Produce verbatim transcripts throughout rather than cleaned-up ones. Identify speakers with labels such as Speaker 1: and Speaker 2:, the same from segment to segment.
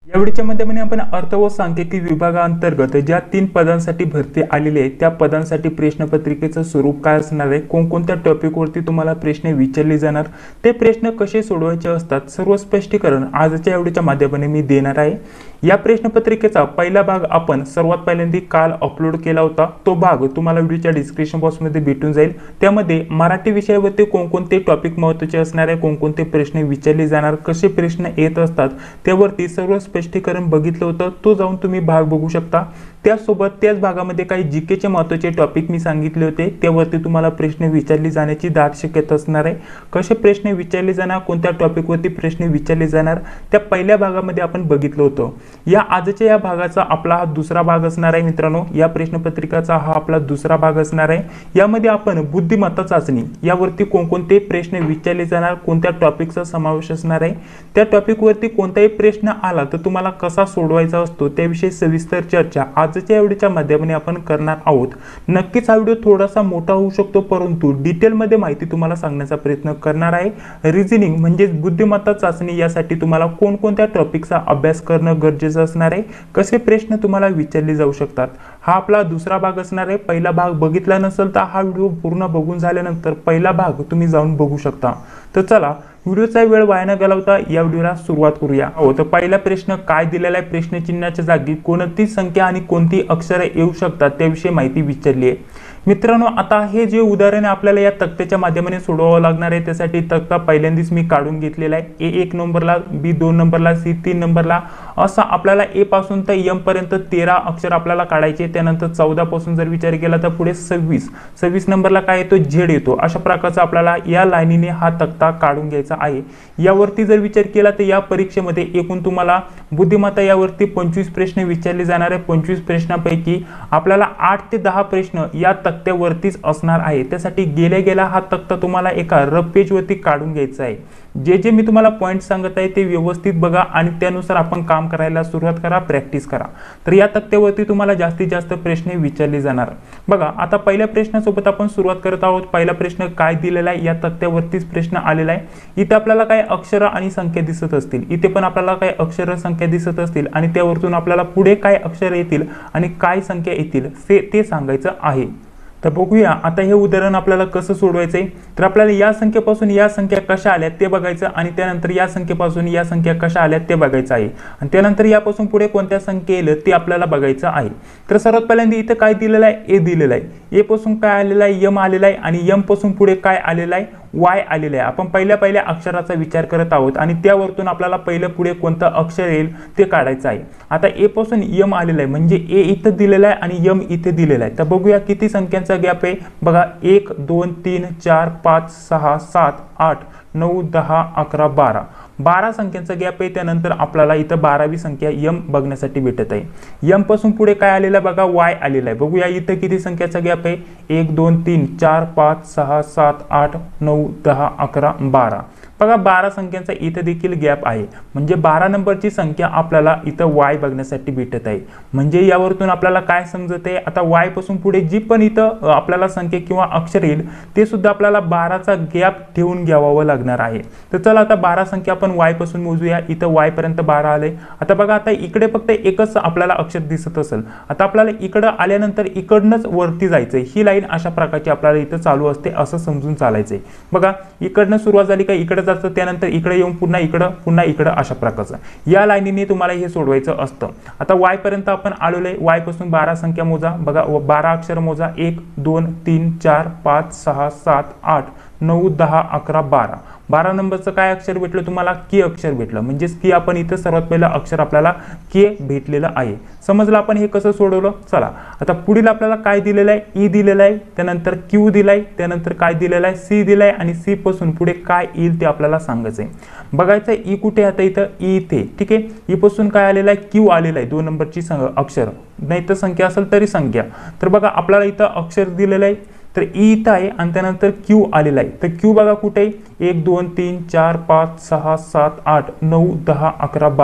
Speaker 1: या व्हिडिओच्या माध्यमाने आपण अर्थ व सांख्यिकी विभागांतर्गत ज्या तीन पदांसाठी भरती आलेली आहे त्या पदांसाठी प्रश्नपत्रिकेचं स्वरूप काय असणार आहे, कोणकोणत्या टॉपिकवरती तुम्हाला प्रश्न विचारले जाणार, ते प्रश्न कसे सोडवायचे असतात, सर्व स्पष्टीकरण आजच्या व्हिडिओच्या माध्यमाने मी देणार आहे। या प्रश्नपत्रिकेचा पहिला भाग आपण सर्वात पहिल्यांदा काल अपलोड केला होता। तो भाग तुम्हाला व्हिडिओच्या डिस्क्रिप्शन बॉक्समध्ये भेटून जाईल। त्यामध्ये मराठी विषयावरती कोणकोणते टॉपिक महत्त्वाचे असणार आहे, कोणकोणते प्रश्न विचारले जाणार, कसे प्रश्न येत असतात त्यावरती सर्व स्पष्टीकरण बघितलं होतं। तो जाऊन तुम्ही भाग बघू शकता। त्यासोबत त्याच भागामध्ये काही जीकेचे महत्त्वाचे टॉपिक मी सांगितले होते, त्यावरती तुम्हाला प्रश्न विचारले जाण्याची दाट शक्यता असणार आहे। कसे प्रश्न विचारले जाणार, कोणत्या टॉपिकवरती प्रश्न विचारले जाणार, त्या पहिल्या भागामध्ये आपण बघितलं होतं। या आजच्या या भागाचा आपला हा दुसरा भाग असणार आहे मित्रांनो। या प्रश्नपत्रिकाचा हा आपला दुसरा भाग असणार आहे। यामध्ये आपण बुद्धिमत्ता चाचणी यावरती कोणकोणते प्रश्न विचारले जाणार, कोणत्या टॉपिकचा समावेश असणार आहे, त्या टॉपिकवरती कोणताही प्रश्न आला तर तुम्हाला कसा सोडवायचा असतो त्याविषयी सविस्तर चर्चा आजच्या व्हिडिओच्या माध्यमाने आपण करणार आहोत। नक्कीच हा व्हिडिओ थोडासा मोठा होऊ शकतो, परंतु डिटेलमध्ये माहिती तुम्हाला सांगण्याचा प्रयत्न करणार आहे। रिझनिंग म्हणजे बुद्धिमत्ता चाचणी यासाठी तुम्हाला कोणकोणत्या टॉपिकचा अभ्यास करणं गरजेचं असणार आहे, कसे प्रश्न तुम्हाला विचारले जाऊ शकतात, हा आपला दुसरा भाग असणार आहे। पहिला भाग बघितला नसेल तर हा व्हिडिओ पूर्ण बघून झाल्यानंतर पहिला भाग तुम्ही जाऊन बघू शकता। तर चला व्हिडिओचा वेळ वाया न घालवता या व्हिडिओला सुरुवात करूया। हो तर पहिला प्रश्न काय दिलेला आहे, प्रश्नचिन्हाच्या जागी कोणती संख्या आणि कोणती अक्षरे येऊ शकतात त्याविषयी माहिती विचारली आहे। मित्रांनो आता हे जे उदाहरण आपल्याला या तक्त्याच्या माध्यमाने सोडवावं लागणार आहे, त्यासाठी तक्ता पहिल्यांदाच मी काढून घेतलेला आहे। ए एक नंबरला, बी दोन नंबरला, सी तीन नंबरला, असं आपल्याला ए पासून तर एम पर्यंत तेरा अक्षर आपल्याला काढायचे। त्यानंतर चौदा पासून जर विचार केला तर पुढे सव्वीस सव्वीस नंबरला काय येतो, झेड येतो। अशा प्रकारचा आपल्याला या लाईनीने हा तक्ता काढून घ्यायचा आहे। यावरती जर विचार केला तर या परीक्षेमध्ये एकूण तुम्हाला बुद्धिमत्ता यावरती पंचवीस प्रश्न विचारले जाणार आहे। पंचवीस प्रश्नांपैकी आपल्याला आठ ते दहा प्रश्न या तक्त्यावरतीच असणार आहे। त्यासाठी गेल्या गेला हा तक्ता तुम्हाला एका रफ पेज वरती काढून घ्यायचा आहे। जे जे मी तुम्हाला पॉइंट सांगत आहे ते व्यवस्थित बघा आणि त्यानुसार आपण काम करायला सुरुवात करा, प्रॅक्टिस करा। तर या तक्त्यावरती तुम्हाला जास्तीत जास्त प्रश्न विचारले जाणार। बघा आता पहिल्या प्रश्नासोबत आपण सुरुवात करत आहोत। पहिला प्रश्न काय दिलेला आहे, या तक्त्यावरतीच प्रश्न आलेला आहे। इथे आपल्याला काय अक्षर आणि संख्या दिसत असतील, इथे पण आपल्याला काय अक्षर संख्या दिसत असतील आणि त्यावरतून आपल्याला पुढे काय अक्षर येतील आणि काय संख्या येतील ते सांगायचं आहे। तर बघूया आता हे उदाहरण आपल्याला कसं सोडवायचं आहे। तर आपल्याला या संख्येपासून या संख्या कशा आल्या ते बघायचं आणि त्यानंतर या संख्येपासून या संख्या कशा आल्या ते बघायचं आहे आणि त्यानंतर यापासून पुढे कोणत्या संख्या येईल ते आपल्याला बघायचं आहे। तर सर्वात पहिल्यांदा इथे काय दिलेलं आहे, ए दिलेलं आहे। ए पासून काय आलेलं आहे, यम आलेला आहे आणि यम पासून पुढे काय आलेलं आहे, वाय आलेलं आहे। आपण पहिल्या पहिल्या अक्षराचा विचार करत आहोत आणि त्यावरतून आपल्याला पहिलं पुढे कोणतं अक्षर येईल ते काढायचं आहे। आता ए पासून यम आलेलं आहे म्हणजे ए इथं दिलेलं आहे आणि यम इथे दिलेलं आहे। तर बघूया किती संख्यांचा गॅप आहे। बघा एक दोन तीन चार पाच सहा सात आठ नऊ दहा अकरा बारा बारा संख्यांचा गॅप आहे। त्यानंतर आपल्याला इथं बारावी संख्या यम बघण्यासाठी भेटत आहे। यम पासून पुढे काय आलेलं आहे, बघा वाय आलेला आहे। बघूया इथं किती संख्याचा गॅप आहे, एक दोन तीन चार पाच सहा सात आठ नऊ दहा अकरा बारा। बघा बारा संख्यांचा इथे देखील गॅप आहे म्हणजे बारा नंबरची संख्या आपल्याला इथं वाय बघण्यासाठी भेटत आहे। म्हणजे यावरतून आपल्याला काय समजत आहे, आता वाय पासून पुढे जी पण इथं आपल्याला संख्या किंवा अक्षर येईल ते सुद्धा आपल्याला बाराचा गॅप ठेवून घ्यावं लागणार आहे। तर चला आता बारा संख्या आपण वाय पासून मोजूया। इथं वाय पर्यंत बारा आले। आता बघा आता इकडे फक्त एकच आपल्याला अक्षर दिसत असेल, आता आपल्याला इकडं आल्यानंतर इकडनंच वरती जायचंय। ही लाईन अशा प्रकारची आपल्याला इथं चालू असते असं समजून चालायचंय। बघा इकडनं सुरुवात झाली का इकडे जातं, त्यानंतर इकडे येऊन पुन्हा इकडं पुन्हा इकडं अशा प्रकारचं या लाईनीने तुम्हाला हे सोडवायचं असतं। आता वाय पर्यंत आपण आलोय, वाय पासून बारा संख्या मोजा। बघा बारा अक्षर मोजा, एक दोन तीन चार पाच सहा सात आठ नऊ दहा अकरा बारा बारा नंबरचं काय अक्षर भेटलं तुम्हाला, की अक्षर भेटलं। म्हणजेच की आपण इथं सर्वात पहिलं अक्षर आपल्याला के भेटलेलं आहे। समजलं आपण हे कसं सोडवलं। चला आता पुढील आपल्याला काय दिलेलं आहे, ई दिलेलं आहे, त्यानंतर क्यू दिलाय, त्यानंतर काय दिलेलं आहे, सी दिलाय आणि सी पासून पुढे काय येईल ते आपल्याला सांगायचंय। बघायचं ई कुठे आता, इथं ई इथे, ठीक आहे। ई पासून काय आलेलं आहे, क्यू आलेलं आहे, दोन नंबरची अक्षर नाही तर संख्या असेल तरी संख्या। तर बघा आपल्याला इथं अक्षर दिलेलं आहे तर ई इथं आहे आणि त्यानंतर क्यू आलेला आहे। तर क्यू बघा कुठे, एक दोन तीन चार पाच सहा सात आठ नऊ दहा अकरा बारा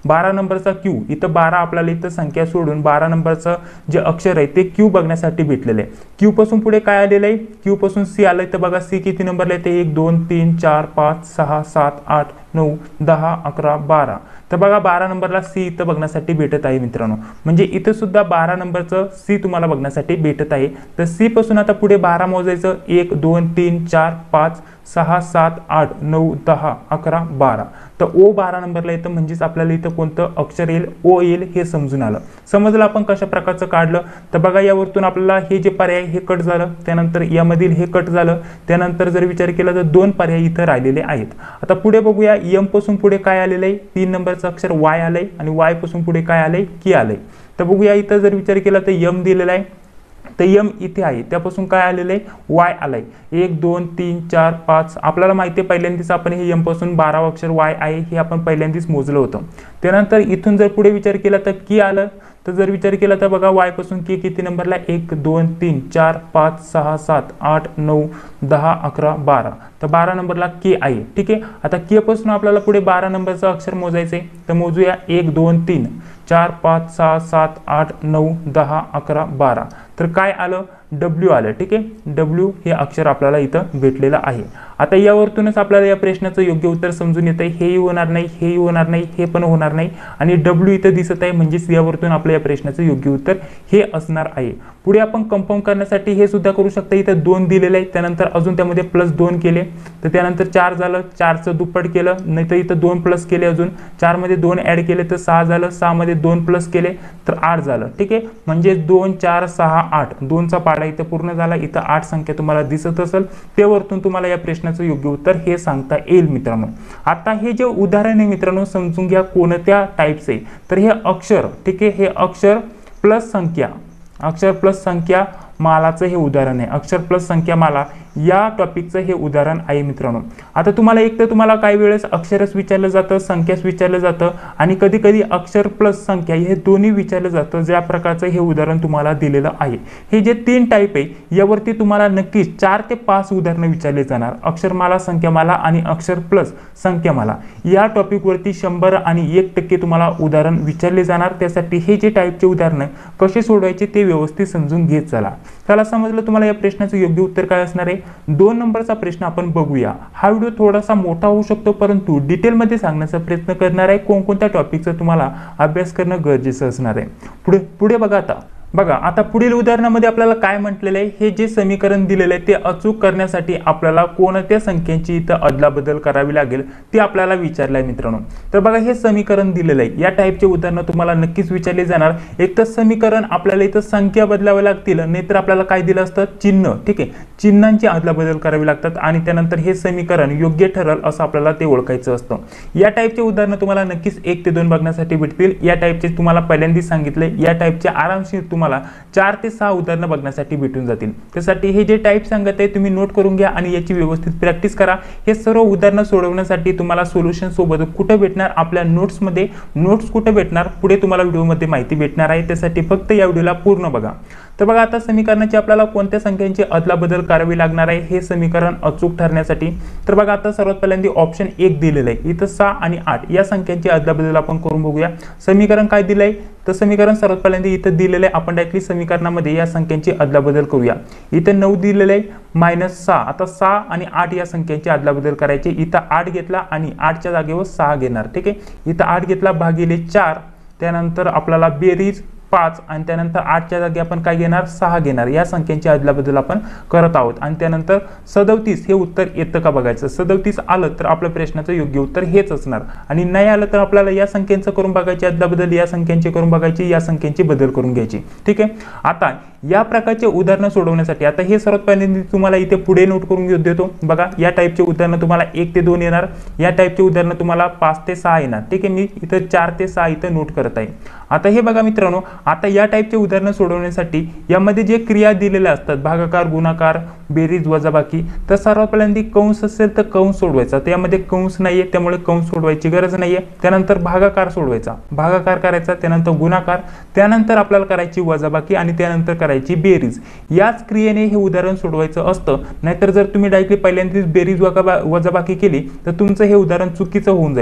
Speaker 1: बारा नंबरचा क्यू, इथं बारा आपल्याला इथं संख्या सोडून बारा नंबरचं जे अक्षर आहे ते क्यू बघण्यासाठी भेटलेलं आहे. क्यू पासून पुढे काय आलेलं आहे, क्यू पासून सी आलंय. तर बघा सी किती नंबरला येते, एक दोन तीन चार पाच सहा सात आठ नऊ दहा अकरा बारा. तर बघा बारा नंबरला सी इथं बघण्यासाठी भेटत आहे मित्रांनो. म्हणजे इथं सुद्धा बारा नंबरचं सी तुम्हाला बघण्यासाठी भेटत आहे. तर सी पासून आता पुढे बारा मोजायचं, एक दोन तीन चार पाच सहा सात आठ नऊ दहा अकरा बारा. तर ओ बारा नंबरला येतं, म्हणजेच आपल्याला इथं कोणतं अक्षर येईल, ओ येईल हे समजून आलं. समजलं आपण कशा प्रकारचं काढलं. तर बघा यावरतून आपल्याला हे जे पर्याय हे कट झालं, त्यानंतर यामधील हे कट झालं, त्यानंतर जर विचार केला तर दोन पर्याय इथं राहिलेले आहेत. आता पुढे बघूया, एम पासून पुढे काय आलेलं आहे, तीन नंबरचं अक्षर वाय आलंय आणि वाय पासून पुढे काय आलंय, की आलंय. तर बघूया इथं जर विचार केला तर यम दिलेला आहे, तर यम इथे आहे, त्यापासून काय आलेलं आहे, वाय आलाय. एक दोन तीन चार पाच आपल्याला माहिती आहे पहिल्यांदाच आपण हे यम पासून बारा अक्षर वाय आहे हे आपण पहिल्यांदाच मोजलं होतं. त्यानंतर इथून जर पुढे विचार केला तर की आलं. तर जर विचार केला तर बघा वाय पासून की किती नंबरला, एक दोन तीन चार पाच सहा सात आठ नऊ दहा अकरा बारा. तर बारा नंबरला के आहे. ठीक आहे, आता के पासून आपल्याला पुढे बारा नंबरचं अक्षर मोजायचंय. तर मोजूया, एक दोन तीन चार पाच सहा सात आठ नऊ दहा अकरा बारा. तर काय आलं, डब्ल्यू आलं. ठीक आहे, डब्ल्यू हे अक्षर आपल्याला इथं भेटलेलं आहे. आता यावरतूनच आपल्याला या प्रश्नाचं योग्य उत्तर समजून येतं. हेही होणार नाही, हेही होणार नाही, हे पण होणार नाही आणि डब्ल्यू इथं दिसत आहे, म्हणजेच यावरतून आपल्या या प्रश्नाचं योग्य उत्तर हे असणार आहे. पुढे आपण कंपाऊंड करण्यासाठी हे सुद्धा करू शकता. इथं दोन दिलेले आहे, त्यानंतर अजून त्यामध्ये प्लस दोन केले तर त्यानंतर चार झालं, चारचं दुप्पट केलं, नाही तर इथं दोन प्लस केले, अजून चार मध्ये दोन ऍड केले तर सहा झालं, सहा मध्ये दोन प्लस केले तर आठ झालं. ठीक आहे, म्हणजे दोन चार सहा आठ, दोनचा पाडा इथं पूर्ण झाला. इथं आठ संख्या तुम्हाला दिसत असेल, त्यावरतून तुम्हाला या प्रश्नाचं योग्य उत्तर हे सांगता येईल मित्रांनो. आता हे जे उदाहरण आहे मित्रांनो, समजून घ्या कोणत्या टाईपचे. तर हे अक्षर, ठीक आहे, हे अक्षर प्लस संख्या, अक्षर प्लस संख्या मालाचं हे उदाहरण आहे. अक्षर प्लस संख्या माला या टॉपिकचं हे उदाहरण आहे मित्रांनो. आता तुम्हाला एक तर तुम्हाला काही वेळेस अक्षरच विचारलं जातं, संख्याच विचारलं जातं आणि कधी कधी अक्षर प्लस संख्या हे दोन्ही विचारलं जातं. ज्या प्रकारचं हे उदाहरण तुम्हाला दिलेलं आहे, हे जे तीन टाईप आहे यावरती तुम्हाला नक्कीच चार ते पाच उदाहरणं विचारले जाणार. अक्षरमाला, संख्यामाला आणि अक्षर प्लस संख्यामाला या टॉपिकवरती शंभर आणि एक टक्के तुम्हाला उदाहरण विचारले जाणार. त्यासाठी हे जे टाईपचे उदाहरणं कसे सोडवायचे ते व्यवस्थित समजून घेत चला. त्याला समजलं तुम्हाला या प्रश्नाचं योग्य उत्तर काय असणार आहे. दोन नंबरचा प्रश्न आपण बघूया. हा व्हिडिओ थोडासा मोठा होऊ शकतो, परंतु डिटेलमध्ये सांगण्याचा प्रयत्न करणार आहे. कोणकोणत्या टॉपिकचा तुम्हाला अभ्यास करणं गरजेचं असणार आहे. पुढे पुढे बघा. आता बघा, आता पुढील उदाहरणामध्ये आपल्याला काय म्हटलेलं आहे, हे जे समीकरण दिलेलं आहे ते अचूक करण्यासाठी आपल्याला कोणत्या संख्यांची इथं अदलाबदल करावी लागेल ते आपल्याला विचारलं आहे मित्रांनो. तर बघा, हे समीकरण दिलेलं आहे, या टाईपचे उदाहरणं तुम्हाला नक्कीच विचारले जाणार. एक तर समीकरण आपल्याला इथं संख्या बदलाव्या लागतील, नाहीतर आपल्याला काय दिलं असतं, चिन्ह. ठीक आहे, चिन्हांची अदलाबदल करावी लागतात आणि त्यानंतर हे समीकरण योग्य ठरेल असं आपल्याला ते ओळखायचं असतं. या टाईपचे उदाहरणं तुम्हाला नक्कीच एक ते दोन बघण्यासाठी भेटतील. या टाईपचे तुम्हाला पहिल्यांदाच सांगितले, या टाईपचे आरामशीर तुम्हाला चार ते सहा उदाहरणं बघण्यासाठी भेटून जातील. त्यासाठी हे जे टाईप सांगत आहे तुम्ही नोट करून घ्या आणि याची व्यवस्थित प्रॅक्टिस करा. हे सर्व उदाहरणं सोडवण्यासाठी तुम्हाला सोल्युशन सोबत कुठे भेटणार, आपल्या नोट्समध्ये. नोट्स कुठे भेटणार, पुढे तुम्हाला व्हिडिओमध्ये माहिती भेटणार आहे. त्यासाठी फक्त या व्हिडिओला पूर्ण बघा. तर बघा, आता समीकरणाची आपल्याला कोणत्या संख्यांची अदलाबदल करावी लागणार आहे हे समीकरण अचूक ठरण्यासाठी. तर बघा, आता सर्वात पहिल्यांदा ऑप्शन एक दिलेलं आहे, इथं सहा आणि आठ या संख्यांची अदलाबदल आपण करून बघूया. समीकरण काय दिलंय, तर समीकरण सर्वात पहिल्यांदा इथं दिलेलं आहे. आपण डायरेक्टली समीकरणामध्ये या संख्यांची अदलाबदल करूया. इथं नऊ दिलेलं आहे, मायनस सहा. आता सहा आणि आठ या संख्यांची अदलाबदल करायची. इथं आठ घेतला आणि आठच्या जागेवर सहा घेणार. ठीक आहे, इथं आठ घेतला भागिले चार, त्यानंतर आपल्याला बेरीज पाच आणि त्यानंतर आठच्या जागी आपण काय घेणार, सहा घेणार. या संख्यांची अदलाबदल आपण करत आहोत आणि त्यानंतर सदोतीस हे उत्तर येतं का बघायचं. सदोतीस आलं तर आपल्या प्रश्नाचं योग्य उत्तर हेच असणार आणि नाही आलं तर आपल्याला या संख्यांचं करून बघायची अदलाबदल, या संख्यांची करून बघायची, या संख्यांची बदल करून घ्यायची. ठीक आहे, आता या प्रकारचे उदाहरणं सोडवण्यासाठी आता हे सर्वात पहिल्यांदा तुम्हाला इथे पुढे नोट करून घेऊ देतो. बघा, या टाईपचे उदाहरणं तुम्हाला एक ते दोन येणार, या टाईपचे उदाहरणं तुम्हाला पाच ते सहा येणार. ठीक आहे, मी इथं चार ते सहा इथं नोट करत आहे. आता हे बघा मित्रांनो, आता या टाईपचे उदाहरणं सोडवण्यासाठी यामध्ये जे क्रिया दिलेल्या असतात, भागाकार, गुणाकार, बेरीज, वजाबाकी, तर सर्वात पहिल्यांदा कंस असेल तर कंस सोडवायचा. त्यामध्ये कंस नाहीये त्यामुळे कंस सोडवायची गरज नाहीये. त्यानंतर भागाकार सोडवायचा, भागाकार करायचा, त्यानंतर गुणाकार, त्यानंतर आपल्याला करायची वजाबाकी आणि त्यानंतर करायची बेरीज. याच क्रियेने हे उदाहरण सोडवायचं असतं. नाहीतर जर तुम्ही डायरेक्टली पहिल्यांदाच बेरीज वजाबाकी केली तर तुमचं हे उदाहरण चुकीचं होऊन जाईल.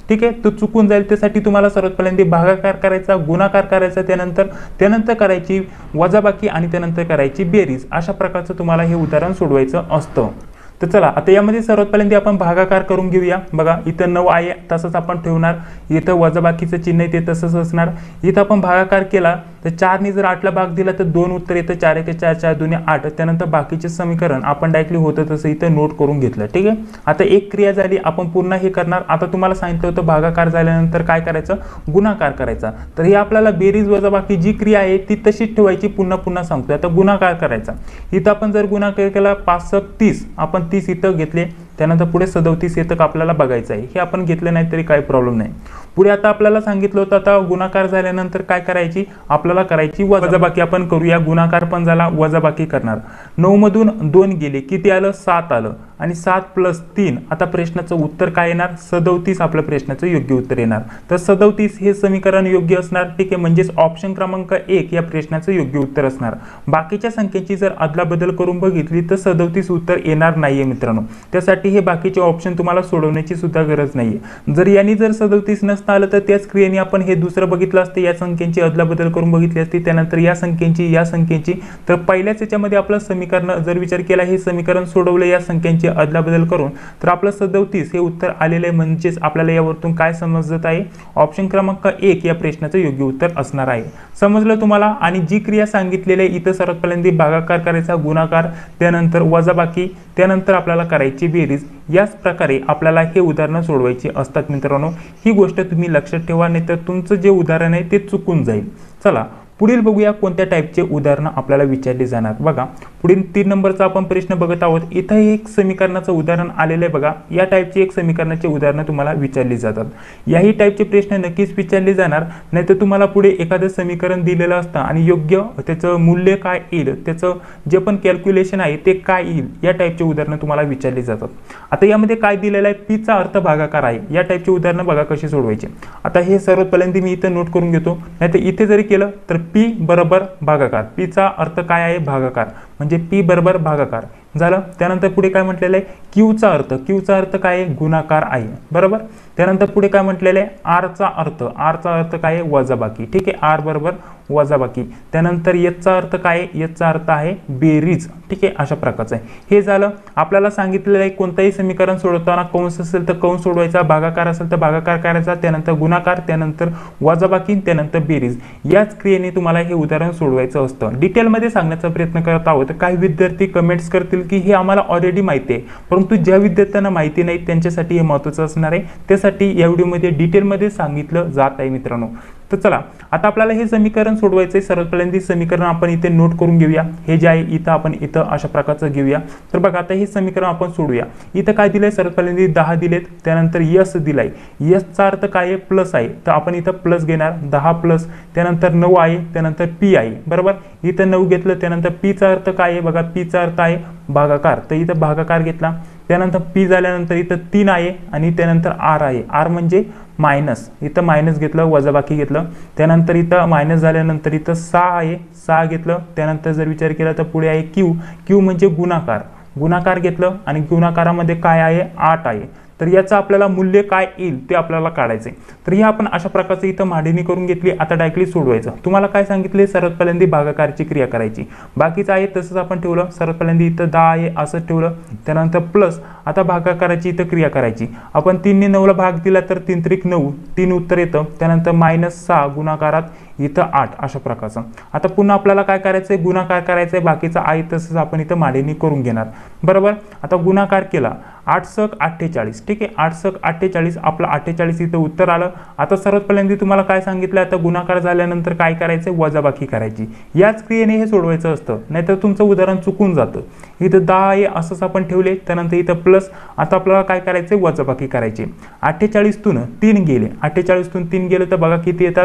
Speaker 1: ठीक आहे, तो चुकून जाईल. त्यासाठी तुम्हाला सर्वात पहिल्यांदा भागाकार करायचा, गुणाकार करायचा, त्यानंतर त्यानंतर करायची वजाबाकी आणि त्यानंतर करायची बेरीज. अशा प्रकारचं तुम्हाला हे उदाहरण सोडवायचं असतं. तर चला आता यामध्ये सर्वात पहिल्यांदा आपण भागाकार करून घेऊया. बघा इथं नऊ आहे तसंच आपण ठेवणार, इथं वजाबाकीचं चिन्ह ते तसंच असणार. इथं आपण भागाकार केला तर चारने जर आठला भाग दिला तर दोन उत्तर येतं, चार एक चार, चार दोन्ही आठ. त्यानंतर बाकीचे समीकरण आपण डायरेक्टली होतं तसं इथं नोट करून घेतलं. ठीक आहे, आता एक क्रिया झाली, आपण पुन्हा हे करणार. आता तुम्हाला सांगितलं होतं भागाकार झाल्यानंतर काय करायचं, गुणाकार करायचा. तर ही आपल्याला बेरीज वजाबाकी जी क्रिया आहे ती तशीच ठेवायची, पुन्हा पुन्हा सांगतोय. आता गुणाकार करायचा, इथं आपण जर गुणाकार केला पाच सक तीस, आपण तीस इथं घेतले, त्यानंतर पुढे सदोतीस येतं आपल्याला बघायचं आहे. हे आपण घेतलं नाही तरी काही प्रॉब्लेम नाही. पुढे आता आपल्याला सांगितलं होतं आता गुणाकार झाल्यानंतर काय करायची, आपल्याला करायची वजाबाकी. आपण करूया, गुणाकार पण झाला, वजाबाकी करणार. नऊ मधून दोन गेले, किती आलं, सात आलं. आणि सात प्लस तीन, आता प्रश्नाचं उत्तर काय येणार, सदोतीस आपल्या प्रश्नाचं योग्य उत्तर येणार. तर सदोतीस हे समीकरण योग्य असणार. ठीक आहे, म्हणजेच ऑप्शन क्रमांक एक या प्रश्नाचं योग्य उत्तर असणार. बाकीच्या संख्येची जर अदलाबदल करून बघितली तर सदोतीस उत्तर येणार नाहीये मित्रांनो. त्यासाठी हे बाकीचे ऑप्शन तुम्हाला सोडवण्याची सुद्धा गरज नाहीये. जर यांनी जर सदोतीस नसता आलं तर त्याच क्रियेने आपण हे दुसरं बघितलं असतं, या संख्येची अदलाबदल करून बघितली असती, त्यानंतर या संख्येची या संख्येची. तर पहिल्याच याच्यामध्ये आपलं समीकरण जर विचार केला, हे समीकरण सोडवलं या संख्येची अदलाबदल करून, तर आपलं सदोतीस हे उत्तर आलेलं आहे. म्हणजेच आपल्याला यावरतून काय समजत आहे, ऑप्शन क्रमांक एक या प्रश्नाचं योग्य उत्तर असणार आहे. समजलं तुम्हाला. आणि जी क्रिया सांगितलेली आहे इथं सर्वात पहिल्यांदा भागाकार करायचा, गुणाकार, त्यानंतर वजाबाकी, त्यानंतर आपल्याला करायची बेरीज. याच प्रकारे आपल्याला हे उदाहरणं सोडवायची असतात मित्रांनो. ही गोष्ट तुम्ही लक्षात ठेवा, नाही तर तुमचं जे उदाहरण आहे ते चुकून जाईल. चला पुढील बघूया कोणत्या टाईपचे उदाहरणं आपल्याला विचारले जाणार. बघा पुढील तीन नंबरचा आपण प्रश्न बघत आहोत. इथं एक समीकरणाचं उदाहरण आलेलं आहे. बघा या टाईपची एक समीकरणाचे उदाहरणं तुम्हाला विचारली जातात. याही टाईपचे प्रश्न नक्कीच विचारले जाणार. नाहीतर तुम्हाला पुढे एखादं समीकरण दिलेलं असतं आणि योग्य त्याचं मूल्य काय येईल, त्याचं जे पण कॅल्क्युलेशन आहे ते काय येईल, या टाईपचे उदाहरणं तुम्हाला विचारली जातात. आता यामध्ये काय दिलेलं आहे, पीचा अर्थ भागाकार आहे. या टाईपची उदाहरणं बघा कशी सोडवायची. आता हे सर्वात पहिल्यांदा मी इथं नोट करून घेतो, नाहीतर इथे जरी केलं तर पी बरोबर भागाकार. पीचा अर्थ काय आहे, भागाकार. म्हणजे पी बरोबर भागाकार झालं. त्यानंतर पुढे काय म्हटलेलं आहे, क्यूचा अर्थ. क्यूचा अर्थ काय आहे, गुणाकार आहे. बरोबर. त्यानंतर पुढे काय म्हटलेलं आहे, आरचा अर्थ. आरचा अर्थ काय आहे, वजाबाकी. ठीक आहे, आर बरोबर वजाबाकी. त्यानंतर एचचा अर्थ काय आहे, एचचा अर्थ आहे बेरीज. ठीक आहे, अशा प्रकारचं आहे. हे झालं. आपल्याला सांगितलेलं आहे कोणताही समीकरण सोडवताना कंस असेल तर कंस सोडवायचा, भागाकार असेल तर भागाकार करायचा, त्यानंतर गुणाकार, त्यानंतर वजाबाकी, त्यानंतर बेरीज. याच क्रियेने तुम्हाला हे उदाहरण सोडवायचं असतं. डिटेलमध्ये सांगण्याचा प्रयत्न करत आहोत. काही विद्यार्थी कमेंट्स करतील की हे आम्हाला ऑलरेडी माहिती आहे, परंतु ज्या विद्यार्थ्यांना माहिती नाही त्यांच्यासाठी हे महत्त्वाचं असणार आहे. त्यासाठी या व्हिडिओमध्ये डिटेलमध्ये सांगितलं जात आहे मित्रांनो. तर चला आता आपल्याला हे समीकरण सोडवायचं आहे. सर्वात पहिल्यांदा समीकरण आपण इथे नोट करून घेऊया. हे जे आहे इथं आपण इथं अशा प्रकारचं घेऊया. तर बघा आता हे समीकरण आपण सोडूया. इथं काय दिलंय, सर्वात पहिल्यांदा दहा दिलेत, त्यानंतर यस दिलाय. यसचा अर्थ काय आहे, प्लस आहे. तर आपण इथं प्लस घेणार, दहा प्लस, त्यानंतर नऊ आहे, त्यानंतर पी आहे. बरोबर. इथं नऊ घेतलं, त्यानंतर पीचा अर्थ काय आहे, बघा पीचा अर्थ आहे भागाकार. तर इथं भागाकार घेतला. त्यानंतर पी झाल्यानंतर इथं तीन आहे आणि त्यानंतर आर आहे. आर म्हणजे मायनस. इथं मायनस घेतलं, वजाबाकी घेतलं. त्यानंतर इथं मायनस झाल्यानंतर इथं सहा आहे, सहा घेतलं. त्यानंतर जर विचार केला तर पुढे आहे क्यू. क्यू म्हणजे गुणाकार. गुणाकार घेतलं आणि गुणाकारामध्ये काय आहे, आठ आहे. तर याचं आपल्याला मूल्य काय येईल ते आपल्याला काढायचंय. तर ही आपण अशा प्रकारचे इथं मांडणी करून घेतली. आता डायरेक्टली सोडवायचं. तुम्हाला काय सांगितले, सर्वात पहिल्यांदा भागाकारची क्रिया करायची. बाकीचं आहे तसंच आपण ठेवलं. सर्वात पहिल्यांदा इथं दहा आहे असं ठेवलं. त्यानंतर प्लस आता भागाकाराची इथं क्रिया करायची. आपण तीनने नऊला भाग दिला तर तीन त्रिक नऊ, तीन उत्तर येतं. त्यानंतर मायनस सहा गुणाकारात इथं आठ, अशा प्रकारचं. आता पुन्हा आपल्याला काय करायचंय, गुणाकार करायचंय. बाकीचं आहे तसंच आपण इथं मांडणी करून घेणार. बरोबर. आता गुणाकार केला, आठ सक अठ्ठेचाळीस. ठीक आहे, आठ सक अठ्ठेचाळीस, आपलं अठ्ठेचाळीस इथं उत्तर आलं. आता सर्वात पहिल्यांदा तुम्हाला काय सांगितलं, आता गुणाकार झाल्यानंतर काय करायचं, वजाबाकी करायची. याच क्रियेने हे सोडवायचं असतं, नाहीतर तुमचं उदाहरण चुकून जातं. इथं दहा आहे असंच आपण ठेवले, त्यानंतर इथं प्लस. आता आपल्याला काय करायचं, वजाबाकी करायची. अठ्ठेचाळीस तून तीन गेले, अठ्ठेचाळीस तून तीन गेले तर बघा किती येतात,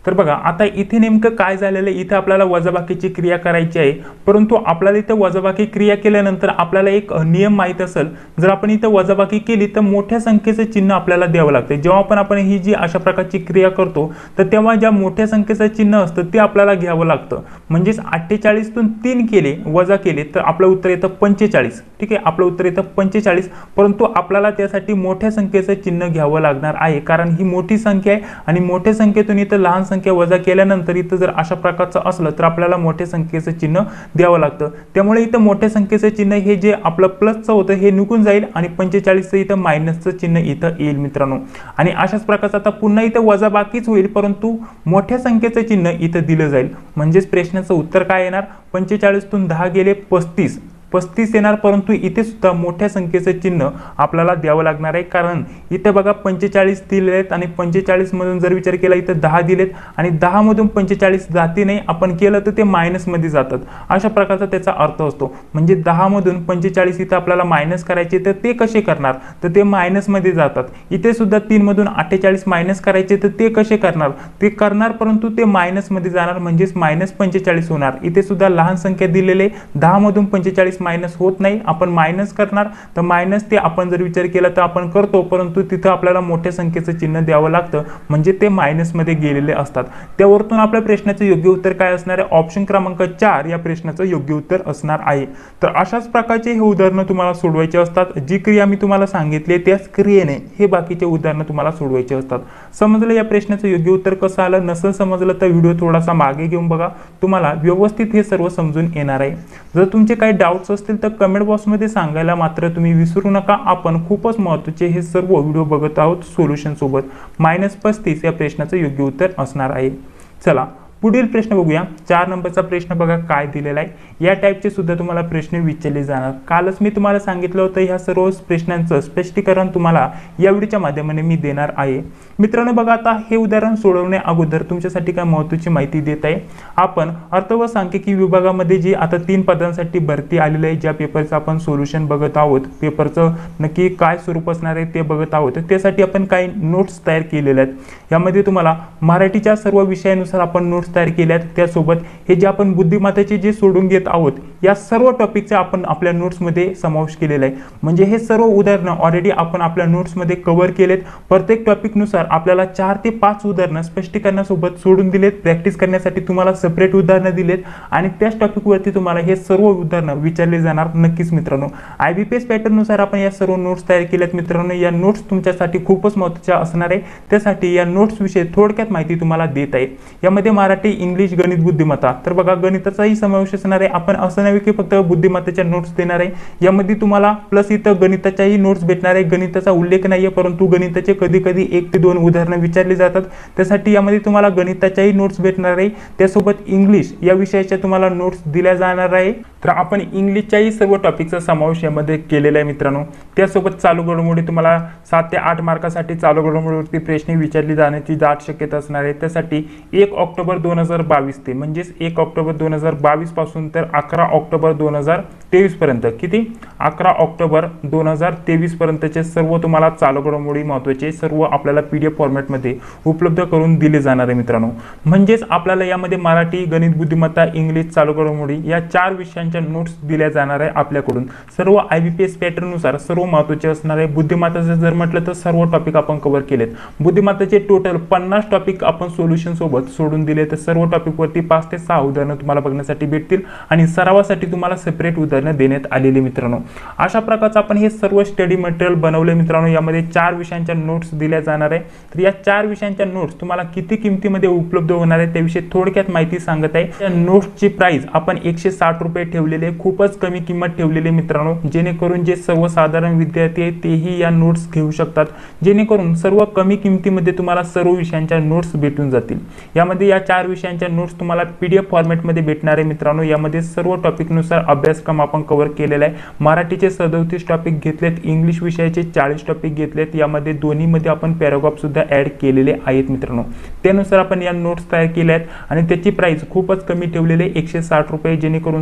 Speaker 1: तर बघा आता इथे नेमकं काय झालेलं आहे, इथे आपल्याला वजाबाकीची क्रिया करायची आहे, परंतु आपल्याला इथे वजाबाकी क्रिया केल्यानंतर आपल्याला एक नियम माहित असेल, जर आपण इथे वजाबाकी केली तर मोठ्या संख्येचं चिन्ह आपल्याला द्यावं लागतं। जेव्हा पण आपण ही जी अशा प्रकारची क्रिया करतो तर तेव्हा ज्या मोठ्या संख्येचं चिन्ह असतं ते आपल्याला घ्यावं लागतं। म्हणजेच अठ्ठेचाळीस तून तीन केले वजा केले तर आपलं उत्तर येतं पंचेचाळीस। ठीक आहे, आपलं उत्तर येतं पंचेचाळीस, परंतु आपल्याला त्यासाठी मोठ्या संख्येचं चिन्ह घ्यावं लागणार आहे, कारण ही मोठी संख्या आहे आणि मोठ्या संख्येतून इथं लहान संख्या वजा केल्यानंतर इथं जर अशा प्रकारचं असलं तर आपल्याला मोठ्या संख्येचं चिन्ह द्यावं लागतं। त्यामुळे इथं मोठ्या संख्येचं चिन्ह हे जे आपलं प्लसचं होतं हे निघून जाईल आणि पंचेचाळीसचं इथं मायनसचं चिन्ह इथं येईल मित्रांनो। आणि अशाच प्रकारचं आता पुन्हा इथं वजा बाकीच होईल, परंतु मोठ्या संख्येचं चिन्ह इथं दिलं जाईल। म्हणजेच प्रश्नाचं उत्तर काय येणार, पंचेचाळीस तून दहा गेले पस्तीस, पस्तीस येणार, परंतु इथे सुद्धा मोठ्या संख्येचं चिन्ह आपल्याला द्यावं लागणार आहे, कारण इथे बघा पंचेचाळीस दिलेत आणि पंचेचाळीस मधून जर विचार केला इथे दहा दिलेत आणि दहा मधून पंचेचाळीस जाते नाही, आपण केलं तर ते मायनस मध्ये जातात, अशा प्रकारचा त्याचा अर्थ असतो। म्हणजे दहा मधून पंचेचाळीस इथे आपल्याला मायनस करायचे तर ते कसे करणार, तर ते मायनस मध्ये जातात। इथे सुद्धा तीन मधून अठ्ठेचाळीस मायनस करायचे तर ते कसे करणार, ते करणार परंतु ते मायनस मध्ये जाणार, म्हणजेच मायनस पंचेचाळीस होणार। इथे सुद्धा लहान संख्या दिलेले, दहा मधून पंचेचाळीस मायनस होत नाही, आपण मायनस करणार तर मायनस ते आपण जर विचार केला तर आपण करतो, परंतु तिथं आपल्याला मोठ्या संख्येचं चिन्ह द्यावं लागतं, म्हणजे ते मायनस मध्ये गेलेले असतात। त्यावरून आपल्या प्रश्नाचं योग्य उत्तर काय असणार आहे, ऑप्शन क्रमांक चार या प्रश्नाचं योग्य उत्तर असणार आहे। तर अशाच प्रकारचे हे उदाहरणं तुम्हाला सोडवायचे असतात, जी क्रिया मी तुम्हाला सांगितली त्याच क्रियेने हे बाकीचे उदाहरणं तुम्हाला सोडवायचे असतात। समजलं या प्रश्नाचं योग्य उत्तर कसं आलं, नसेल समजलं तर व्हिडिओ थोडासा मागे घेऊन बघा, तुम्हाला व्यवस्थित हे सर्व समजून येणार आहे। जर तुमचे काही डाऊट्स असतील तर कमेंट बॉक्समध्ये सांगायला मात्र तुम्ही विसरू नका। आपण खूपच महत्त्वाचे हे सर्व व्हिडिओ बघत आहोत सोल्युशन सोबत। मायनस पस्तीस या प्रश्नाचं योग्य उत्तर असणार आहे। चला पुढील प्रश्न बघूया। चार नंबरचा प्रश्न बघा काय दिलेला आहे, या टाइपचे सुद्धा तुम्हाला प्रश्न विचारले जाणार। कालच मी तुम्हाला सांगितलं होतं ह्या सर्व प्रश्नांचं स्पष्टीकरण तुम्हाला या व्हिडिओच्या माध्यमाने मी देणार आहे। मित्रांनो बघा आता हे उदाहरण सोडवण्या अगोदर तुमच्यासाठी काय महत्त्वाची माहिती देत आहे। आपण अर्थ व सांख्यिकी विभागामध्ये जी आता तीन पदांसाठी भरती आलेली आहे, ज्या पेपरचं आपण सोल्युशन बघत आहोत, पेपरचं नक्की काय स्वरूप असणार आहे ते बघत आहोत, त्यासाठी आपण काही नोट्स तयार केलेल्या आहेत। यामध्ये तुम्हाला मराठीच्या सर्व विषयानुसार आपण नोट्स तयार केल्यात, त्यासोबत हे जे आपण बुद्धिमत्तेचे जे सोडून घेत आहोत या सर्व टॉपिकचा आपण आपल्या नोट्स मध्ये समावेश केलेला आहे। म्हणजे हे सर्व उदाहरणं ऑलरेडी आपण आपल्या नोट्स मध्ये कव्हर केलेत। प्रत्येक टॉपिक नुसार आपल्याला चार ते पाच उदाहरणं स्पष्टीकरणासोबत सोडून दिलेत, प्रॅक्टिस करण्यासाठी तुम्हाला सेपरेट उदाहरणं दिलेत आणि त्याच टॉपिक वरती तुम्हाला हे सर्व उदाहरणं विचारले जाणार नक्कीच मित्रांनो। आयबीपीएस पॅटर्न नुसार आपण या सर्व नोट्स तयार केल्यात मित्रांनो। या नोट्स तुमच्यासाठी खूपच महत्त्वाच्या असणार आहे, त्यासाठी या नोट्स विषयी थोडक्यात माहिती तुम्हाला देत आहे। यामध्ये मराठी, इंग्लिश, गणित, बुद्धिमत्ता, तर बघा गणिताचाही समावेश असणार आहे। आपण असं नाही की फक्त बुद्धिमत्तेच्या नोट्स देणार आहे, यामध्ये तुम्हाला प्लस इथं गणिताच्याही नोट्स भेटणार आहे। गणिताचा उल्लेख नाहीये, परंतु गणिताचे कधी कधी एक ते दोन उदाहरणं विचारली जातात, त्यासाठी यामध्ये तुम्हाला गणिताच्याही नोट्स भेटणार आहे। त्यासोबत इंग्लिश या विषयाच्या तुम्हाला नोट्स दिल्या जाणार आहे। तर आपण इंग्लिशच्याही सर्व टॉपिकचा समावेश यामध्ये केलेला आहे मित्रांनो। त्यासोबत चालू घडामोडी तुम्हाला सात ते आठ मार्कासाठी चालू घडामोडीवरती प्रश्न विचारली जाण्याची दाट शक्यता असणार आहे। त्यासाठी एक ऑक्टोबर दोन हजार बावीस ते म्हणजेच एक ऑक्टोबर दोन हजार बावीस पासून तर अकरा ऑक्टोबर दोन हजार तेवीस पर्यंत, किती अकरा ऑक्टोबर दोन हजार तेवीस पर्यंतचे सर्व तुम्हाला चालू घडामोडी महत्त्वाचे सर्व आपल्याला पीडीएफ फॉर्मॅटमध्ये उपलब्ध करून दिले जाणार आहे मित्रांनो। म्हणजेच आपल्याला यामध्ये मराठी, गणित, बुद्धिमत्ता, इंग्लिश, चालू घडामोडी या चार विषयांच्या नोट्स दिल्या जाणार आहे आपल्याकडून। सर्व आयबीपीएस पॅटर्न नुसार सर्व महत्त्वाचे असणार आहे। बुद्धिमत्ताचे जर म्हटलं तर सर्व टॉपिक आपण कव्हर केलेत। बुद्धिमत्ताचे टोटल पन्नास टॉपिक आपण सोल्युशन सोबत सोडून दिले, तर सर्व टॉपिक वरती पाच ते सहा उदाहरणं तुम्हाला बघण्यासाठी भेटतील आणि सरावासाठी तुम्हाला सेपरेट उदाहरणं देण्यात आलेली मित्रांनो। अशा प्रकारचं आपण हे सर्व स्टडी मटेरियल बनवले मित्रांनो। यामध्ये चार विषयांच्या नोट्स दिल्या जाणार आहे। तर या चार विषयांच्या नोट्स तुम्हाला किती किमतीमध्ये उपलब्ध होणार आहे त्याविषयी थोडक्यात माहिती सांगत आहे। या नोट्सची प्राइस आपण एकशे साठ रुपये ठेवलेले, खूपच कमी किंमत ठेवलेली मित्रांनो, जेणेकरून जे सर्वसाधारण विद्यार्थी आहेत तेही या नोट्स घेऊ शकतात, जेणेकरून सर्व कमी किमतीमध्ये तुम्हाला सर्व विषयांच्या नोट्स भेटून जातील। यामध्ये या चार विषयांच्या नोट्स तुम्हाला पीडीएफ फॉर्मॅटमध्ये भेटणार आहे मित्रांनो। यामध्ये सर्व टॉपिक नुसार अभ्यासक्रम आपण कव्हर केलेला आहे। मराठीचे सदतीस टॉपिक घेतलेत, इंग्लिश विषयाचे चाळीस टॉपिक घेतलेत, यामध्ये दोन्हीमध्ये आपण पॅराग्राफ सुद्धा ऍड केलेले आहेत मित्रांनो। त्यानुसार आपण या नोट्स तयार केल्या आहेत आणि त्याची प्राइस खूपच कमी ठेवलेली आहे, एकशे साठ रुपये, जेणेकरून सर्वसाधारण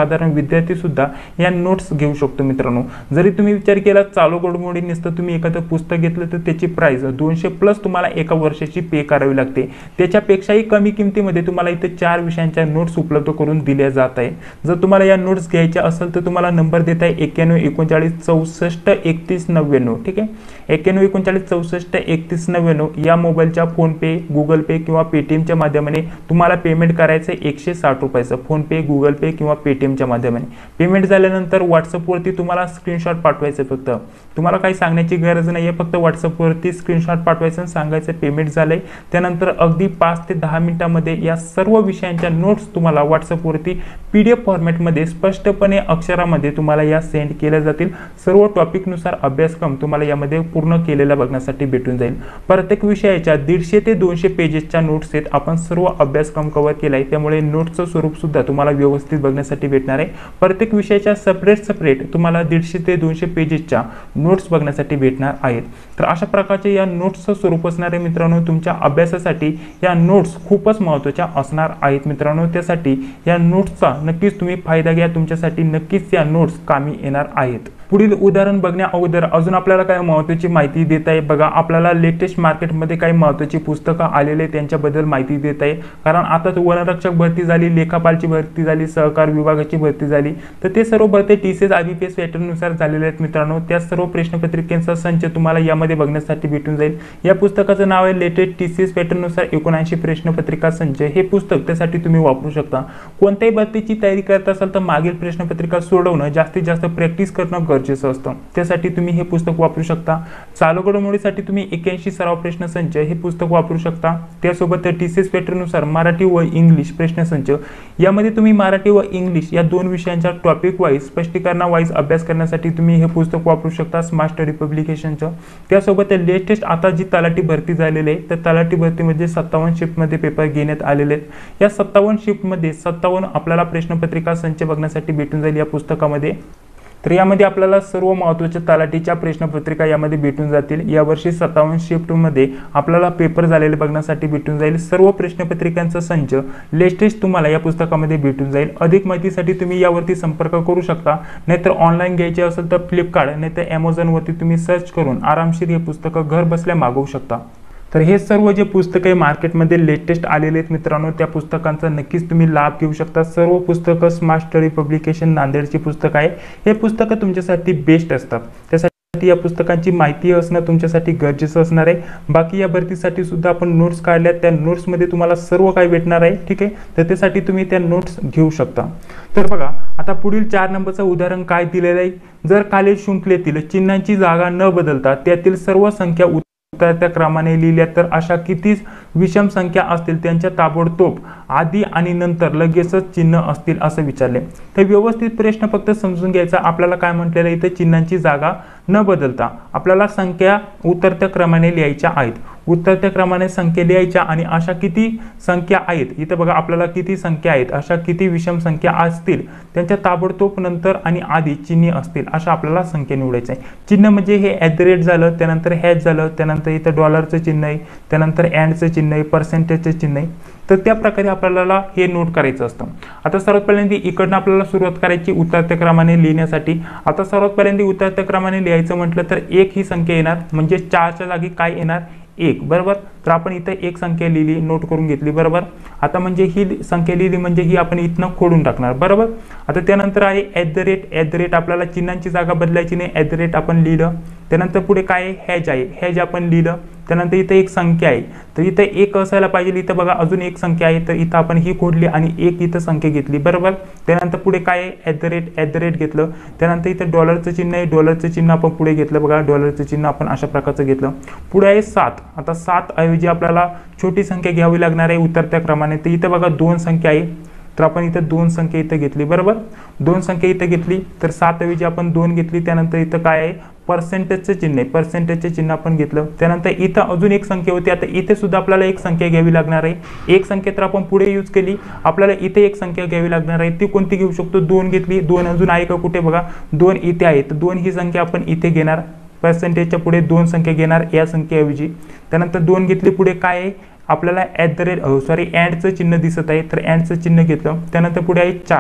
Speaker 1: सर्वसाधारण विद्यार्थी सुद्धा या नोट्स घेऊ शकतो मित्रांनो। जरी तुम्ही विचार केला चालू घडामोडी नुसतं तुम्ही एखादं पुस्तक घेतलं तर त्याची प्राइस दोनशे प्लस तुम्हाला एका वर्षाची पे करावी लागते। त्याच्यापेक्षाही कमी किमतीमध्ये तुम्हाला इथे चार विषयांच्या नोट्स उपलब्ध करून दिल्या जात आहे। जर तुम्हाला या नोट्स घ्यायच्या असेल तर तुम्हाला नंबर देत आहे एक्क्याण्णव एकोणचाळीस चौसष्ट एकतीस नव्याण्णव। ठीक आहे, एक्क्याण्णव एकोणचाळीस चौसष्ट एकतीस नव्याण्णव या मोबाईलच्या फोन पे, गुगल पे किंवा पेटीएमच्या माध्यमाने तुम्हाला पेमेंट करायचं एकशे साठ रुपयाचं। फोन पे, गुगल पे किंवा पेटीएमच्या माध्यमाने पेमेंट झाल्यानंतर व्हॉट्सअपवरती तुम्हाला स्क्रीनशॉट पाठवायचं। फक्त तुम्हाला काही सांगण्याची गरज नाही आहे, फक्त व्हॉट्सअपवरती स्क्रीनशॉट पाठवायचं आणि सांगायचं पेमेंट झालंय। त्यानंतर अगदी पाच ते दहा मिनिटांमध्ये या सर्व विषयांच्या नोट्स तुम्हाला व्हॉट्सअपवरती पीडीएफ फॉर्मॅटमध्ये स्पष्टपणे अक्षरामध्ये तुम्हाला या सेंड केल्या जातील। सर्व टॉपिकनुसार अभ्यासक्रम तुम्हाला यामध्ये पूर्ण केलेला बघण्यासाठी भेटून जाईल। प्रत्येक विषयाच्या दीडशे ते दोनशे पेजेसच्या नोट्स आहेत। आपण सर्व अभ्यासक्रम कव्हर केला आहे, त्यामुळे नोट्सचं स्वरूप सुद्धा तुम्हाला व्यवस्थित बघण्यासाठी भेटणार आहे। प्रत्येक विषयाच्या सेपरेट सेपरेट तुम्हाला दीडशे ते दोनशे पेजेसच्या नोट्स बघण्यासाठी भेटणार आहेत। तर अशा प्रकारचे या नोट्सचं स्वरूप असणार आहे मित्रांनो। तुमच्या अभ्यासासाठी या नोट्स खूपच महत्त्वाच्या असणार आहेत मित्रांनो। त्यासाठी या नोट्सचा नक्कीच तुम्ही फायदा घ्या, तुमच्यासाठी नक्कीच या नोट्स कामी येणार आहेत। पुढील उदाहरण बघण्या अगोदर अजून आपल्याला काय महत्त्वाची माहिती देत आहे बघा। आपल्याला लेटेस्ट मार्केटमध्ये काही महत्त्वाची पुस्तकं आलेले त्यांच्याबद्दल माहिती देत आहे। कारण आता वनरक्षक भरती झाली, लेखापालची भरती झाली, सहकार विभागाची भरती झाली, तर ते सर्व भरती टीसीएस आयबीपीएस पॅटर्ननुसार झालेले आहेत मित्रांनो। त्या सर्व प्रश्नपत्रिकांचा संच तुम्हाला यामध्ये बघण्यासाठी भेटून जाईल। या पुस्तकाचं नाव आहे लेटेस्ट टीसीएस पॅटर्ननुसार एकोणऐंशी प्रश्नपत्रिका संच। हे पुस्तक त्यासाठी तुम्ही वापरू शकता। कोणत्याही भरतीची तयारी करत असाल तर मागील प्रश्नपत्रिका सोडवणं, जास्तीत जास्त प्रॅक्टिस करणं गरजेचं असतं। त्यासाठी तुम्ही हे पुस्तक वापरू शकता। चालू घडामोडीसाठी तुम्ही एक्क्याऐंशी सराव प्रश्न संच हे पुस्तक वापरू शकता। त्यासोबत टीसीएस पॅटर्ननुसार मराठी व इंग्लिश प्रश्न संच, यामध्ये तुम्ही मराठी व इंग्लिश या दोन विषयांच्या टॉपिक वाईज स्पष्टीकरणा वाईज अभ्यास करण्यासाठी तुम्ही हे पुस्तक वापरू शकता स्मार्ट स्टडी पब्लिकेशनचं। त्यासोबत लेटेस्ट आता जी तलाठी भरती झालेली आहे तर तलाठी भरतीमध्ये सत्तावन्न शिफ्टमध्ये पेपर घेण्यात आलेले आहेत। या सत्तावन्न शिफ्टमध्ये सत्तावन्न आपल्याला प्रश्नपत्रिका संच बघण्यासाठी भेटून जाईल या पुस्तकामध्ये। तर यामध्ये आपल्याला सर्व महत्त्वाच्या तलाठीच्या प्रश्नपत्रिका यामध्ये भेटून जातील। यावर्षी सत्तावन्न शिफ्टमध्ये आपल्याला पेपर झालेले बघण्यासाठी भेटून जाईल। सर्व प्रश्नपत्रिकांचा संच लेटेस्ट तुम्हाला या पुस्तकामध्ये भेटून जाईल। अधिक माहितीसाठी तुम्ही यावरती संपर्क करू शकता, नाहीतर ऑनलाईन घ्यायचे असेल तर फ्लिपकार्ट नाहीतर ॲमेझॉनवरती तुम्ही सर्च करून आरामशीर हे पुस्तकं घर बसल्या मागवू शकता। तर हे सर्व जे पुस्तक आहे मार्केटमध्ये लेटेस्ट आलेले आहेत मित्रांनो, त्या पुस्तकांचा नक्कीच तुम्ही लाभ घेऊ शकता। सर्व पुस्तकं स्मार्ट स्टडी पब्लिकेशन नांदेडची पुस्तक आहे। हे पुस्तकं तुमच्यासाठी बेस्ट असतात, त्यासाठी या पुस्तकांची माहिती असणं तुमच्यासाठी गरजेचं असणार आहे। बाकी या भरतीसाठी सुद्धा आपण नोट्स काढल्या, त्या नोट्समध्ये तुम्हाला सर्व काही भेटणार आहे। ठीक आहे, तर त्यासाठी तुम्ही त्या नोट्स घेऊ शकता। तर बघा आता पुढील चार नंबरचं उदाहरण काय दिलेलं आहे। जर खालील शृंखलेतील चिन्हांची जागा न बदलता त्यातील सर्व संख्या त्या क्रमाने लिहिल्या तर अशा किती विषम संख्या असतील त्यांच्या ताबडतोब आधी आणि नंतर लगेचच चिन्ह असतील असं विचारले। तर व्यवस्थित प्रश्न फक्त समजून घ्यायचा। आपल्याला काय म्हटलेलं आहे, इथे चिन्हांची जागा न बदलता आपल्याला संख्या उतरत्या क्रमाने लिहायच्या आहेत। उतरत्या क्रमाने संख्या लिहायच्या आणि अशा किती संख्या आहेत, इथे बघा आपल्याला किती संख्या आहेत, अशा किती विषम संख्या असतील त्यांच्या ताबडतोब नंतर आणि आधी चिन्ह असतील अशा आपल्याला संख्या निवडायचं आहे। चिन्ह म्हणजे हे ॲट द रेट झालं, त्यानंतर हॅश झालं, त्यानंतर इथं डॉलरचं चिन्ह आहे, त्यानंतर अँडचं चिन्ह आहे, पर्सेंटेजचं चिन्ह आहे। तर त्या प्रकारे आपल्याला हे नोट करायचं असतं। आता सर्वात पहिल्यांदा इकडनं आपल्याला सुरुवात करायची उतरत्या क्रमाने लिहिण्यासाठी। आता सर्वात पहिल्यांदा उतरत्या क्रमाने लिहायचं म्हटलं तर एक ही संख्या येणार, म्हणजे चारच्या जागी काय येणार एक, बरोबर। तर आपण इथे एक संख्या लिहिली, नोट करून घेतली, बरोबर। आता म्हणजे ही संख्या लिहिली म्हणजे ही आपण इथनं खोडून टाकणार, बरोबर। आता त्यानंतर आहे at the rate. At the rate आपल्याला चिन्हांची जागा बदलायची नाही, ॲट द रेट आपण लिहिलं। त्यानंतर पुढे काय आहे, हॅज आहे, हॅज आपण लिहिलं। त्यानंतर इथे एक संख्या आहे, तर इथे एक असायला पाहिजे, इथं बघा अजून एक संख्या आहे, तर इथं आपण ही खोडली आणि एक इथं संख्या घेतली, बरोबर। त्यानंतर पुढे काय आहे, at the rate, at the rate घेतलं। त्यानंतर इथं डॉलरचं चिन्ह आहे, डॉलरचं चिन्ह आपण पुढे घेतलं, बघा डॉलरचं चिन्ह आपण अशा प्रकारचं घेतलं। पुढे आहे सात। आता सात ऐवजी आपल्याला छोटी संख्या घ्यावी लागणार आहे उतरत्या क्रमाने, तर इथं बघा दोन संख्या आहे, तर आपण इथं दोन संख्या इथं घेतली, बरोबर। दोन संख्या इथं घेतली तर सात ऐवजी आपण दोन घेतली। त्यानंतर इथं काय आहे, पर्सेंटेजचं चिन्ह आहे, पर्सेंटेजचं चिन्ह आपण घेतलं। त्यानंतर इथं अजून एक संख्या होती, आता इथे सुद्धा आपल्याला एक संख्या घ्यावी लागणार आहे। एक संख्या तर आपण पुढे यूज केली, आपल्याला इथे एक संख्या घ्यावी लागणार आहे। ती कोणती घेऊ शकतो, दोन घेतली। दोन अजून आहे का कुठे, बघा दोन इथे आहे, तर दोन ही संख्या आपण इथे घेणार, पर्सेंटेजच्या पुढे दोन संख्या घेणार या संख्येऐवजी। त्यानंतर दोन घेतली, पुढे काय आहे आपल्याला ॲट द रेट सॉरी अँडचं चिन्ह दिसत आहे, तर अँडचं चिन्ह घेतलं। त्यानंतर पुढे आहे चार।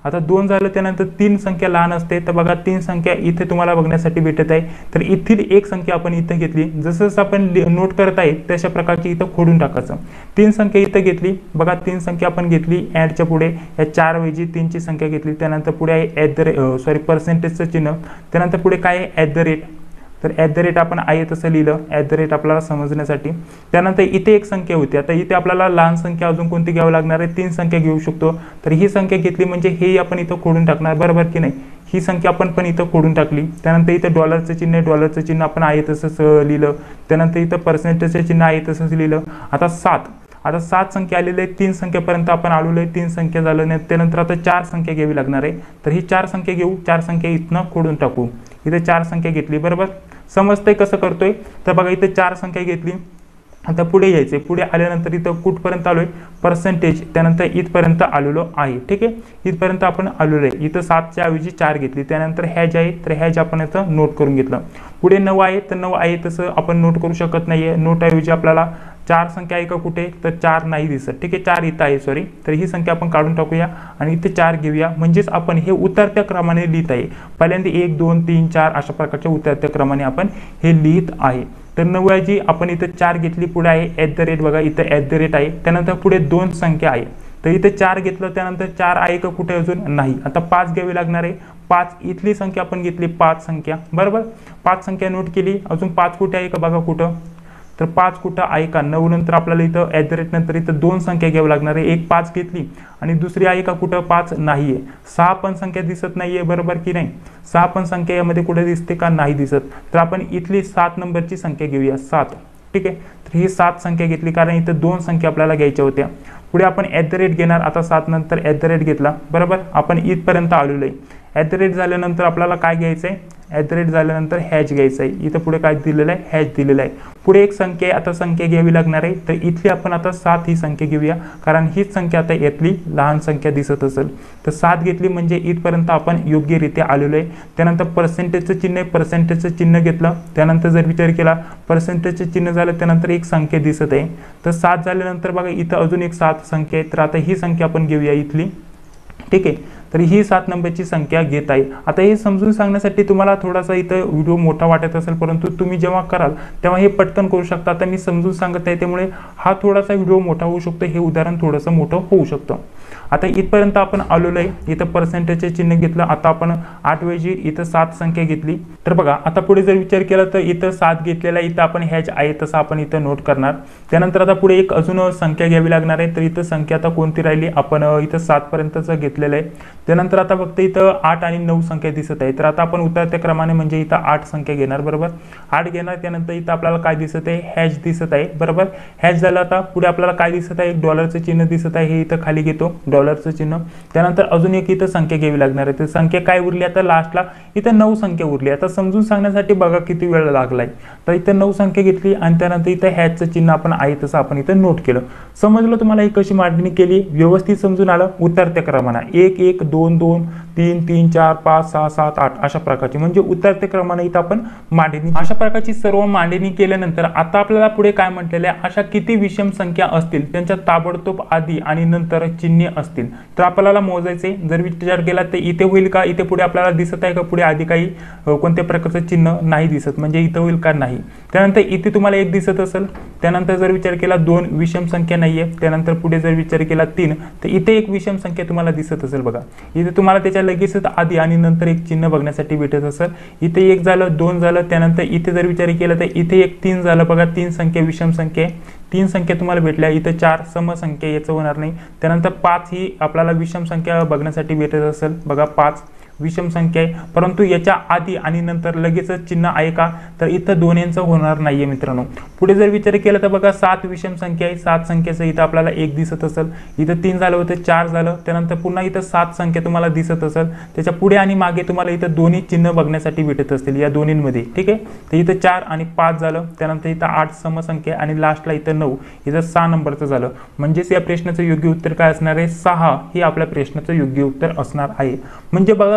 Speaker 1: आता दोन झालं त्यानंतर तीन संख्या लहान असते, तर बघा तीन संख्या इथे तुम्हाला बघण्यासाठी भेटत आहे. तर इथली एक संख्या आपण इथं घेतली, जसं जसं आपण नोट करत आहे तशा प्रकारची इथं खोडून टाकायचं. तीन संख्या इथं घेतली, बघा तीन संख्या आपण घेतली, ॲडच्या पुढे या चार ऐवजी तीनची संख्या घेतली, त्यानंतर पुढे आहे ॲट द रेट सॉरी पर्सेंटेजचं चिन्ह, त्यानंतर पुढे काय आहे ॲट द रेट. तर ॲट द रेट आपण आहे तसं लिहिलं ॲट द रेट आपल्याला समजण्यासाठी. त्यानंतर इथे एक संख्या होती, आता इथे आपल्याला लहान संख्या अजून कोणती घ्यावी लागणार आहे, तीन संख्या घेऊ शकतो. तर ही संख्या घेतली म्हणजे हे आपण इथं खोडून टाकणार, बरोबर की नाही. ही संख्या आपण पण इथं खोडून टाकली. त्यानंतर इथं डॉलरचं चिन्ह आहे, डॉलरचं चिन्ह आपण आहे तसंच लिहिलं. त्यानंतर इथं पर्सेंटेजचं चिन्ह आहे तसंच लिहिलं. आता सात आता सात संख्या आलेली आहे, तीन संख्येपर्यंत आपण आलेलो आहे, तीन संख्या झालं नाही. त्यानंतर आता चार संख्या घ्यावी लागणार आहे. तर ही चार संख्या घेऊ, चार संख्या इथनं खोडून टाकू. इथे चार संख्या घेतली, बरोबर समजतंय कसं करतोय. तर बघा इथे चार संख्या घेतली, आता पुढे यायचे. पुढे आल्यानंतर इथं कुठपर्यंत आलोय पर्सेंटेज, त्यानंतर इथपर्यंत आलेलो आहे. ठीक आहे, इथपर्यंत आपण आलेलो आहे. इथं सातच्या ऐवजी चार घेतली, त्यानंतर हॅज आहे तर हॅज आपण इथं नोट करून घेतलं. पुढे नऊ आहे तर नऊ आहे तसं आपण नोट करू शकत नाहीये. नोट ऐवजी आपल्याला चार संख्या आहे का कुठे, तर चार नाही दिसत. ठीक आहे, चार इथं आहे सॉरी. तर ही संख्या आपण काढून टाकूया आणि इथे चार घेऊया, म्हणजेच आपण हे उतरत्या क्रमाने लिहित आहे. पहिल्यांदा एक दोन तीन चार अशा प्रकारच्या उतरत्या क्रमाने आपण हे लिहित आहे. तर नव्याची आपण इथं चार घेतली, पुढे आहे ॲट द रेट, बघा इथं ॲट द रेट आहे. त्यानंतर पुढे दोन संख्या आहे, तर इथे चार घेतलं, त्यानंतर चार आहे का कुठे अजून नाही. आता पाच घ्यावी लागणार आहे. पाच इथली संख्या आपण घेतली, पाच संख्या, बरोबर पाच संख्या नोट केली. अजून पाच कुठे आहे का बघा कुठं, तर पाच कुठं आहे का. नऊ नंतर आपल्याला इथं ॲट द रेट नंतर इथं दोन संख्या घ्यावी लागणार आहे. एक पाच घेतली आणि दुसरी आहे का कुठं, पाच नाहीये. सहा पण संख्या दिसत नाहीये, बरोबर की नाही. सहा पण संख्या यामध्ये कुठे दिसते का, नाही दिसत. तर आपण इथली सात नंबरची संख्या घेऊया, सात. ठीक आहे, तर ही सात संख्या घेतली कारण इथं दोन संख्या आपल्याला घ्यायच्या होत्या. पुढे आपण ॲट द रेट घेणार. आता सात नंतर ॲट द रेट घेतला, बरोबर आपण इथपर्यंत आलेलो आहे. ॲट द रेट झाल्यानंतर आपल्याला काय घ्यायचं आहे, ॲट द रेट झाल्यानंतर हॅज घ्यायचं आहे. इथं पुढे काय दिलेलं आहे, हॅज दिलेलं आहे. पुढे एक संख्या आहे, आता संख्या घ्यावी लागणार आहे. तर इथली आपण आता सात ही संख्या घेऊया, कारण हीच संख्या आता यातली लहान संख्या दिसत असेल. तर सात घेतली म्हणजे इथपर्यंत आपण योग्यरित्या आलेलो आहे. त्यानंतर पर्सेंटेजचं चिन्ह आहे, पर्सेंटेजचं चिन्ह घेतलं. त्यानंतर जर विचार केला पर्सेंटेजचं चिन्ह झालं, त्यानंतर एक संख्या दिसत आहे. तर सात झाल्यानंतर बघा इथं अजून एक सात संख्या आहे. तर आता ही संख्या आपण घेऊया इथली. ठीक आहे, तर ही सात नंबरची संख्या घेत आहे. आता हे समजून सांगण्यासाठी तुम्हाला थोडासा इथं व्हिडिओ मोठा वाटत असेल, परंतु तुम्ही जेव्हा कराल तेव्हा हे पटकन करू शकता. आता मी समजून सांगत आहे त्यामुळे हा थोडासा व्हिडिओ मोठा होऊ शकतो, हे उदाहरण थोडंसं मोठं होऊ शकतं. आता इथपर्यंत आपण आलेलो आहे. इथं पर्सेंटेजचे चिन्ह घेतलं. आता आपण आठ ऐवजी इथं सात संख्या घेतली. तर बघा आता पुढे जर विचार केला तर इथं सात घेतलेला, इथं आपण हॅज आहे तसं आपण इथं नोट करणार. त्यानंतर आता पुढे एक अजून संख्या घ्यावी लागणार आहे. तर इथं संख्या आता कोणती राहिली, आपण इथं सात पर्यंतच घेतलेलं आहे. त्यानंतर आता फक्त इथं आठ आणि नऊ संख्या दिसत आहे. तर आता आपण उतरत्या क्रमाने म्हणजे इथं आठ संख्या घेणार, बरोबर आठ घेणार. त्यानंतर इथं आपल्याला काय दिसत आहे, हॅज दिसत आहे, बरोबर हॅज झालं. आता पुढे आपल्याला काय दिसत आहे, एक डॉलरचं चिन्ह दिसत आहे, हे इथं खाली घेतो डॉलरचं चिन्ह. त्यानंतर अजून एक इथं संख्या घ्यावी लागणार आहे. तर संख्या काय उरली आता लास्टला, इथं नऊ संख्या उरली. आता समजून सांगण्यासाठी बघा किती वेळ लागलाय. तर इथं नऊ संख्या घेतली आणि त्यानंतर इथं हॅजचं चिन्ह आपण आहे तसं आपण इथं नोट केलं. समजलं तुम्हाला ही कशी मांडणी केली, व्यवस्थित समजून आलं. उतरत्या क्रमाने एक एक दोन दोन तीन तीन चार पाच सहा सात आठ अशा प्रकारची म्हणजे उतरत्या क्रमाने इथं आपण मांडणी, अशा प्रकारची सर्व मांडणी केल्यानंतर आता आपल्याला पुढे काय म्हटलेलं आहे, अशा किती विषम संख्या असतील त्यांच्या ताबडतोब आधी आणि नंतर चिन्हे असतील. तर आपल्याला मोजायचे. जर विचार केला तर इथे होईल का, इथे पुढे आपल्याला दिसत आहे का पुढे आधी काही कोणत्या प्रकारचं चिन्ह नाही दिसत, म्हणजे इथं होईल का नाही. त्यानंतर इथे तुम्हाला एक दिसत असेल. त्यानंतर जर विचार केला दोन विषम संख्या नाहीये. त्यानंतर पुढे जर विचार केला तीन, तर इथे एक विषम संख्या तुम्हाला दिसत असेल. बघा इथे तुम्हाला त्याच्या लगेचच आधी आणि नंतर एक चिन्ह बघण्यासाठी भेटत असेल. इथे एक झालं, दोन झालं. त्यानंतर इथे जर विचार केला तर इथे एक तीन झालं. बघा तीन संख्या विषम संख्या, तीन संख्या तुम्हाला भेटल्या. इथं चार समसंख्या, याचं होणार नाही. त्यानंतर पाच ही आपल्याला विषम संख्या बघण्यासाठी भेटत असेल. बघा पाच विषम संख्या आहे, परंतु याच्या आधी आणि नंतर लगेचच चिन्ह आहे का, तर इथं दोन यांचं होणार नाहीये मित्रांनो. पुढे जर विचार केला तर बघा सात विषम संख्या आहे. सात संख्येचं इथं आपल्याला एक दिसत असेल. इथं तीन झालं होतं, चार झालं. त्यानंतर पुन्हा इथं सात संख्या तुम्हाला दिसत असेल. त्याच्या पुढे आणि मागे तुम्हाला इथं दोन्ही चिन्ह बघण्यासाठी भेटत असतील या दोन्हींमध्ये. ठीक आहे, तर इथं चार आणि पाच झालं. त्यानंतर इथं आठ समसंख्या आणि लास्टला इथं नऊ, इथं सहा नंबरचं झालं. म्हणजेच या प्रश्नाचं योग्य उत्तर काय असणार आहे, सहा हे आपल्या प्रश्नाचं योग्य उत्तर असणार आहे. म्हणजे बघा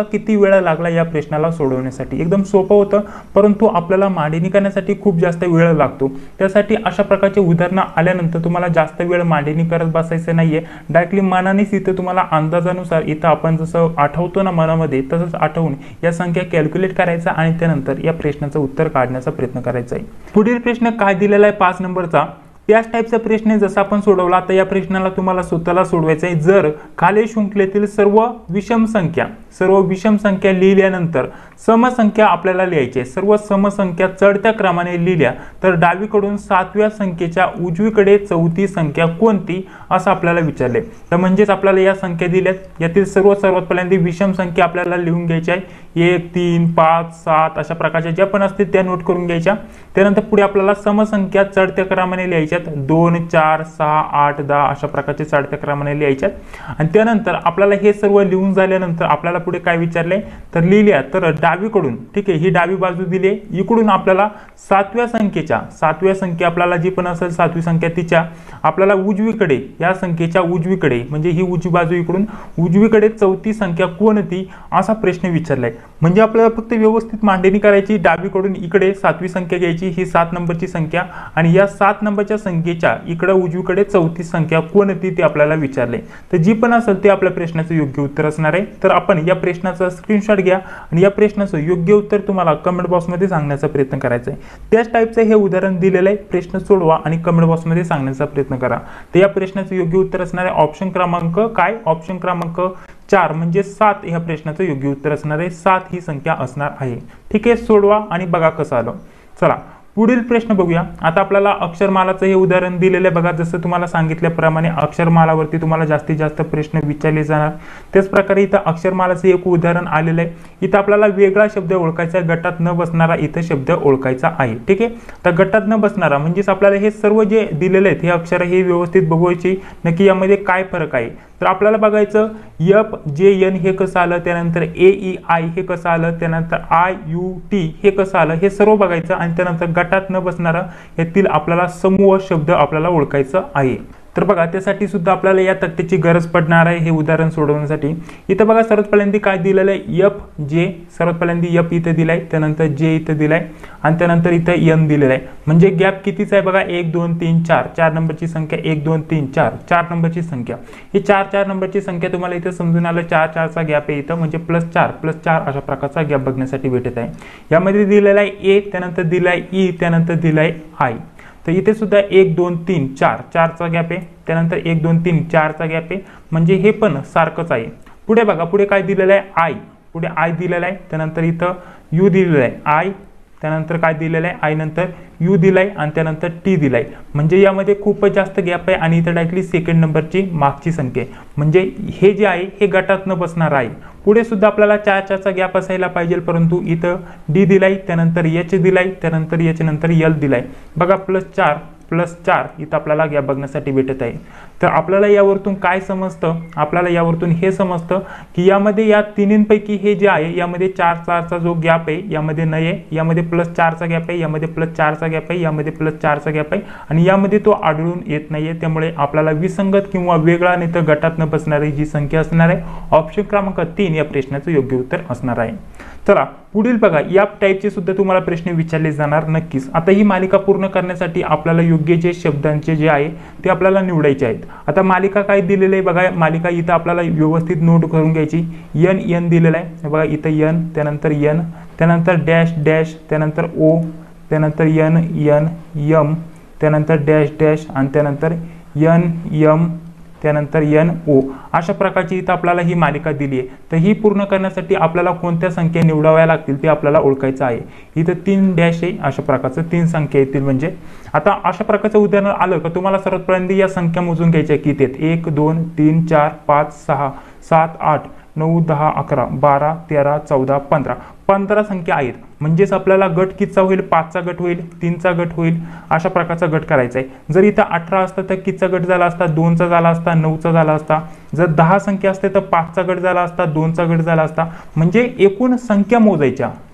Speaker 1: किती वेळ लागला या प्रश्नाला सोडवण्यासाठी? एकदम सोपं होतं, परंतु आपल्याला मांडणी करण्यासाठी खूप जास्त वेळ लागतो. त्यासाठी अशा प्रकारचे उदाहरणं आल्यानंतर तुम्हाला जास्त वेळ मांडणी करत बसायचं नाहीये. डायरेक्टली मनानेच इथं तुम्हाला अंदाजानुसार इथं आपण जसं आठवतो ना मनामध्ये, तसंच आठवून या संख्या कॅल्क्युलेट करायचा आणि त्यानंतर या प्रश्नाचं उत्तर काढण्याचा प्रयत्न करायचा आहे. पुढील प्रश्न काय दिलेला आहे पाच नंबरचा, त्याच टाईपचा प्रश्न जसा आपण सोडवला आता या प्रश्नाला तुम्हाला स्वतःला सोडवायचा आहे. जर खालील शृंखलेतील सर्व विषम संख्या सर्व विषम संख्या लिहिल्यानंतर समसंख्या आपल्याला लिहायची आहे. सर्व समसंख्या चढत्या क्रमाने लिहिल्या तर डावीकडून सातव्या संख्येच्या उजवीकडे चौथी संख्या कोणती असं आपल्याला विचारले. तर म्हणजेच आपल्याला या संख्या दिल्यात, यातील सर्व सर्वात पहिल्यांदा विषम संख्या आपल्याला लिहून घ्यायच्या आहे. एक तीन पाच सात अशा प्रकारच्या ज्या पण असतील त्या नोट करून घ्यायच्या. त्यानंतर पुढे आपल्याला समसंख्या चढत्या क्रमाने लिहायच्यात. दोन चार सहा आठ दहा अशा प्रकारचे चढत्या क्रमाने लिहायच्यात. आणि त्यानंतर आपल्याला हे सर्व लिहून झाल्यानंतर आपल्याला पुढे काय विचारले तर लिहिल्या तर डावीकडून, ठीक आहे, ही डावी बाजू दिली, इकडून आपल्याला सातव्या संख्येच्या सातव्या संख्या आपल्याला जी पण असेल सातवी संख्या तिच्या आपल्याला उजवीकडे या संख्येच्या उजवीकडे म्हणजे ही उजवी बाजू इकडून उजवीकडे चौथी संख्या कोणती असा प्रश्न विचारलाय. म्हणजे आपल्याला फक्त व्यवस्थित मांडणी करायची. डावीकडून इकडे सातवी संख्या घ्यायची, ही सात नंबरची संख्या, आणि या सात नंबरच्या संख्येच्या इकडे उजवीकडे चौथी संख्या कोणती ते आपल्याला विचारले. तर जी पण असेल ते आपल्या प्रश्नाचं योग्य उत्तर असणार आहे. तर आपण या प्रश्नाचा स्क्रीनशॉट घ्या आणि या प्रश्नाचं योग्य उत्तर तुम्हाला कमेंट बॉक्समध्ये सांगण्याचा प्रयत्न करायचा आहे. त्याच टाईपचं हे उदाहरण दिलेलं आहे. प्रश्न सोडवा आणि कमेंट बॉक्समध्ये सांगण्याचा प्रयत्न करा. तर या प्रश्नाचं योग्य उत्तर असणार आहे ऑप्शन क्रमांक काय ऑप्शन क्रमांक चार म्हणजे सात ह्या प्रश्नाचं योग्य उत्तर असणार आहे. सात ही संख्या असणार आहे. ठीक आहे, सोडवा आणि बघा कसं आलं. चला पुढील प्रश्न बघूया. आता आपल्याला अक्षरमालाचं हे उदाहरण दिलेलं आहे बघा. जसं तुम्हाला सांगितल्याप्रमाणे अक्षरमालावरती तुम्हाला जास्तीत जास्त प्रश्न विचारले जाणार. त्याच प्रकारे इथं अक्षरमालाचं एक उदाहरण आलेलं आहे. इथं आपल्याला वेगळा शब्द ओळखायचा, गटात न बसणारा इथं शब्द ओळखायचा आहे. ठीक आहे, तर गटात न बसणारा म्हणजेच आपल्याला हे सर्व जे दिलेले आहेत हे अक्षर हे व्यवस्थित बघवायची नक्की यामध्ये काय फरक आहे. तर आपल्याला बघायचं एफ जे एन हे कसं आलं, त्यानंतर ए ई आय हे कसं आलं, त्यानंतर आय यू टी हे कसं आलं, हे सर्व बघायचं. आणि त्यानंतर गटात न बसणारा यातील आपल्याला समूह शब्द आपल्याला ओळखायचं आहे. तर बघा त्यासाठी सुद्धा आपल्याला या तक्त्याची गरज पडणार आहे हे उदाहरण सोडवण्यासाठी. इथं बघा सर्वात पहिल्यांदा काय दिलेलं आहे एफ जे, सर्वात पहिल्यांदा एफ इथं दिलाय, त्यानंतर जे इथं दिलाय आणि त्यानंतर इथं एन दिलेलं आहे. म्हणजे गॅप कितीचा आहे बघा, एक दोन तीन चार, चार नंबरची संख्या एक दोन तीन चार, चार नंबरची संख्या. ही चार चार नंबरची संख्या तुम्हाला इथं समजून आलं, चार चारचा गॅप आहे इथं, म्हणजे प्लस चार प्लस चार अशा प्रकारचा गॅप बघण्यासाठी भेटत आहे. यामध्ये दिलेला आहे ए, त्यानंतर दिलाय ई, त्यानंतर दिलाय आय. तर इथे सुद्धा एक दोन तीन चार, चारचा गॅप आहे, त्यानंतर एक दोन तीन चारचा गॅप आहे, म्हणजे हे पण सारखंच आहे. पुढे बघा पुढे काय दिलेलं आहे आय, पुढे आय दिलेला आहे, त्यानंतर इथं यू दिलेलं आहे आय, त्यानंतर काय दिलेलं आहे आय नंतर यू दिलाय आणि त्यानंतर टी दिलाय. म्हणजे यामध्ये खूपच जास्त गॅप आहे आणि इथं डायरेक्टली सेकंड नंबरची मागची संख्या आहे. म्हणजे हे जे आहे हे गटात न बसणार आहे. पुढे सुद्धा आपल्याला चार चारचा गॅप असायला पाहिजे, परंतु इथं डी दिलाय, त्यानंतर एच दिलाय, त्यानंतर एच नंतर एल दिलाय. बघा प्लस चार प्लस चार इथं आपल्याला गॅप बघण्यासाठी भेटत आहे. तर आपल्याला यावरतून काय समजतं, आपल्याला यावरतून हे समजतं की यामध्ये या तिन्हींपैकी हे जे आहे यामध्ये चार चारचा जो गॅप आहे यामध्ये नाही आहे, यामध्ये प्लस चारचा गॅप आहे, यामध्ये प्लस चारचा गॅप आहे, यामध्ये प्लस चारचा गॅप आहे आणि यामध्ये तो आढळून येत नाहीये. त्यामुळे आपल्याला विसंगत किंवा वेगळा नाही तर गटात न बसणारी जी संख्या असणार आहे ऑप्शन क्रमांक तीन या प्रश्नाचं योग्य उत्तर असणार आहे. चला पुढील बघा या टाईपचे सुद्धा तुम्हाला प्रश्न विचारले जाणार नक्कीच. आता ही मालिका पूर्ण करण्यासाठी आपल्याला योग्य जे शब्दांचे जे आहे ते आपल्याला निवडायचे आहेत. आता मालिका काय दिलेली आहे बघा, मालिका इथं आपल्याला व्यवस्थित नोट करून घ्यायची. एन एन दिलेला आहे बघा, इथं एन, त्यानंतर एन, त्यानंतर डॅश डॅश, त्यानंतर ओ, त्यानंतर एन एन यम, त्यानंतर डॅश डॅश आणि त्यानंतर एन यम, त्यानंतर एन ओ. अशा प्रकारची इथं आपल्याला ही मालिका दिली आहे. तर ही पूर्ण करण्यासाठी आपल्याला कोणत्या संख्या निवडाव्या लागतील ते आपल्याला ओळखायचं आहे. इथं तीन डॅश आहे, अशा प्रकारचं तीन संख्या येतील. म्हणजे आता अशा प्रकारचं उदाहरण आलं का तुम्हाला सर्वात पहिल्यांदा या संख्या मोजून घ्यायच्या किती आहेत, एक दोन तीन चार पाच सहा सात आठ नऊ दहा अकरा बारा तेरा चौदा पंधरा, पंधरा संख्या आहेत. म्हणजेच आपल्याला गट कितीचा होईल, पाचचा गट होईल, तीनचा गट होईल, अशा प्रकारचा गट करायचा आहे. जर इथं अठरा असता तर कितीचा गट झाला असता, दोनचा झाला असता, नऊचा झाला असता. जर दहा संख्या असते तर पाचचा गट झाला असता, दोनचा गट झाला असता. म्हणजे एकूण संख्या मोजायच्या,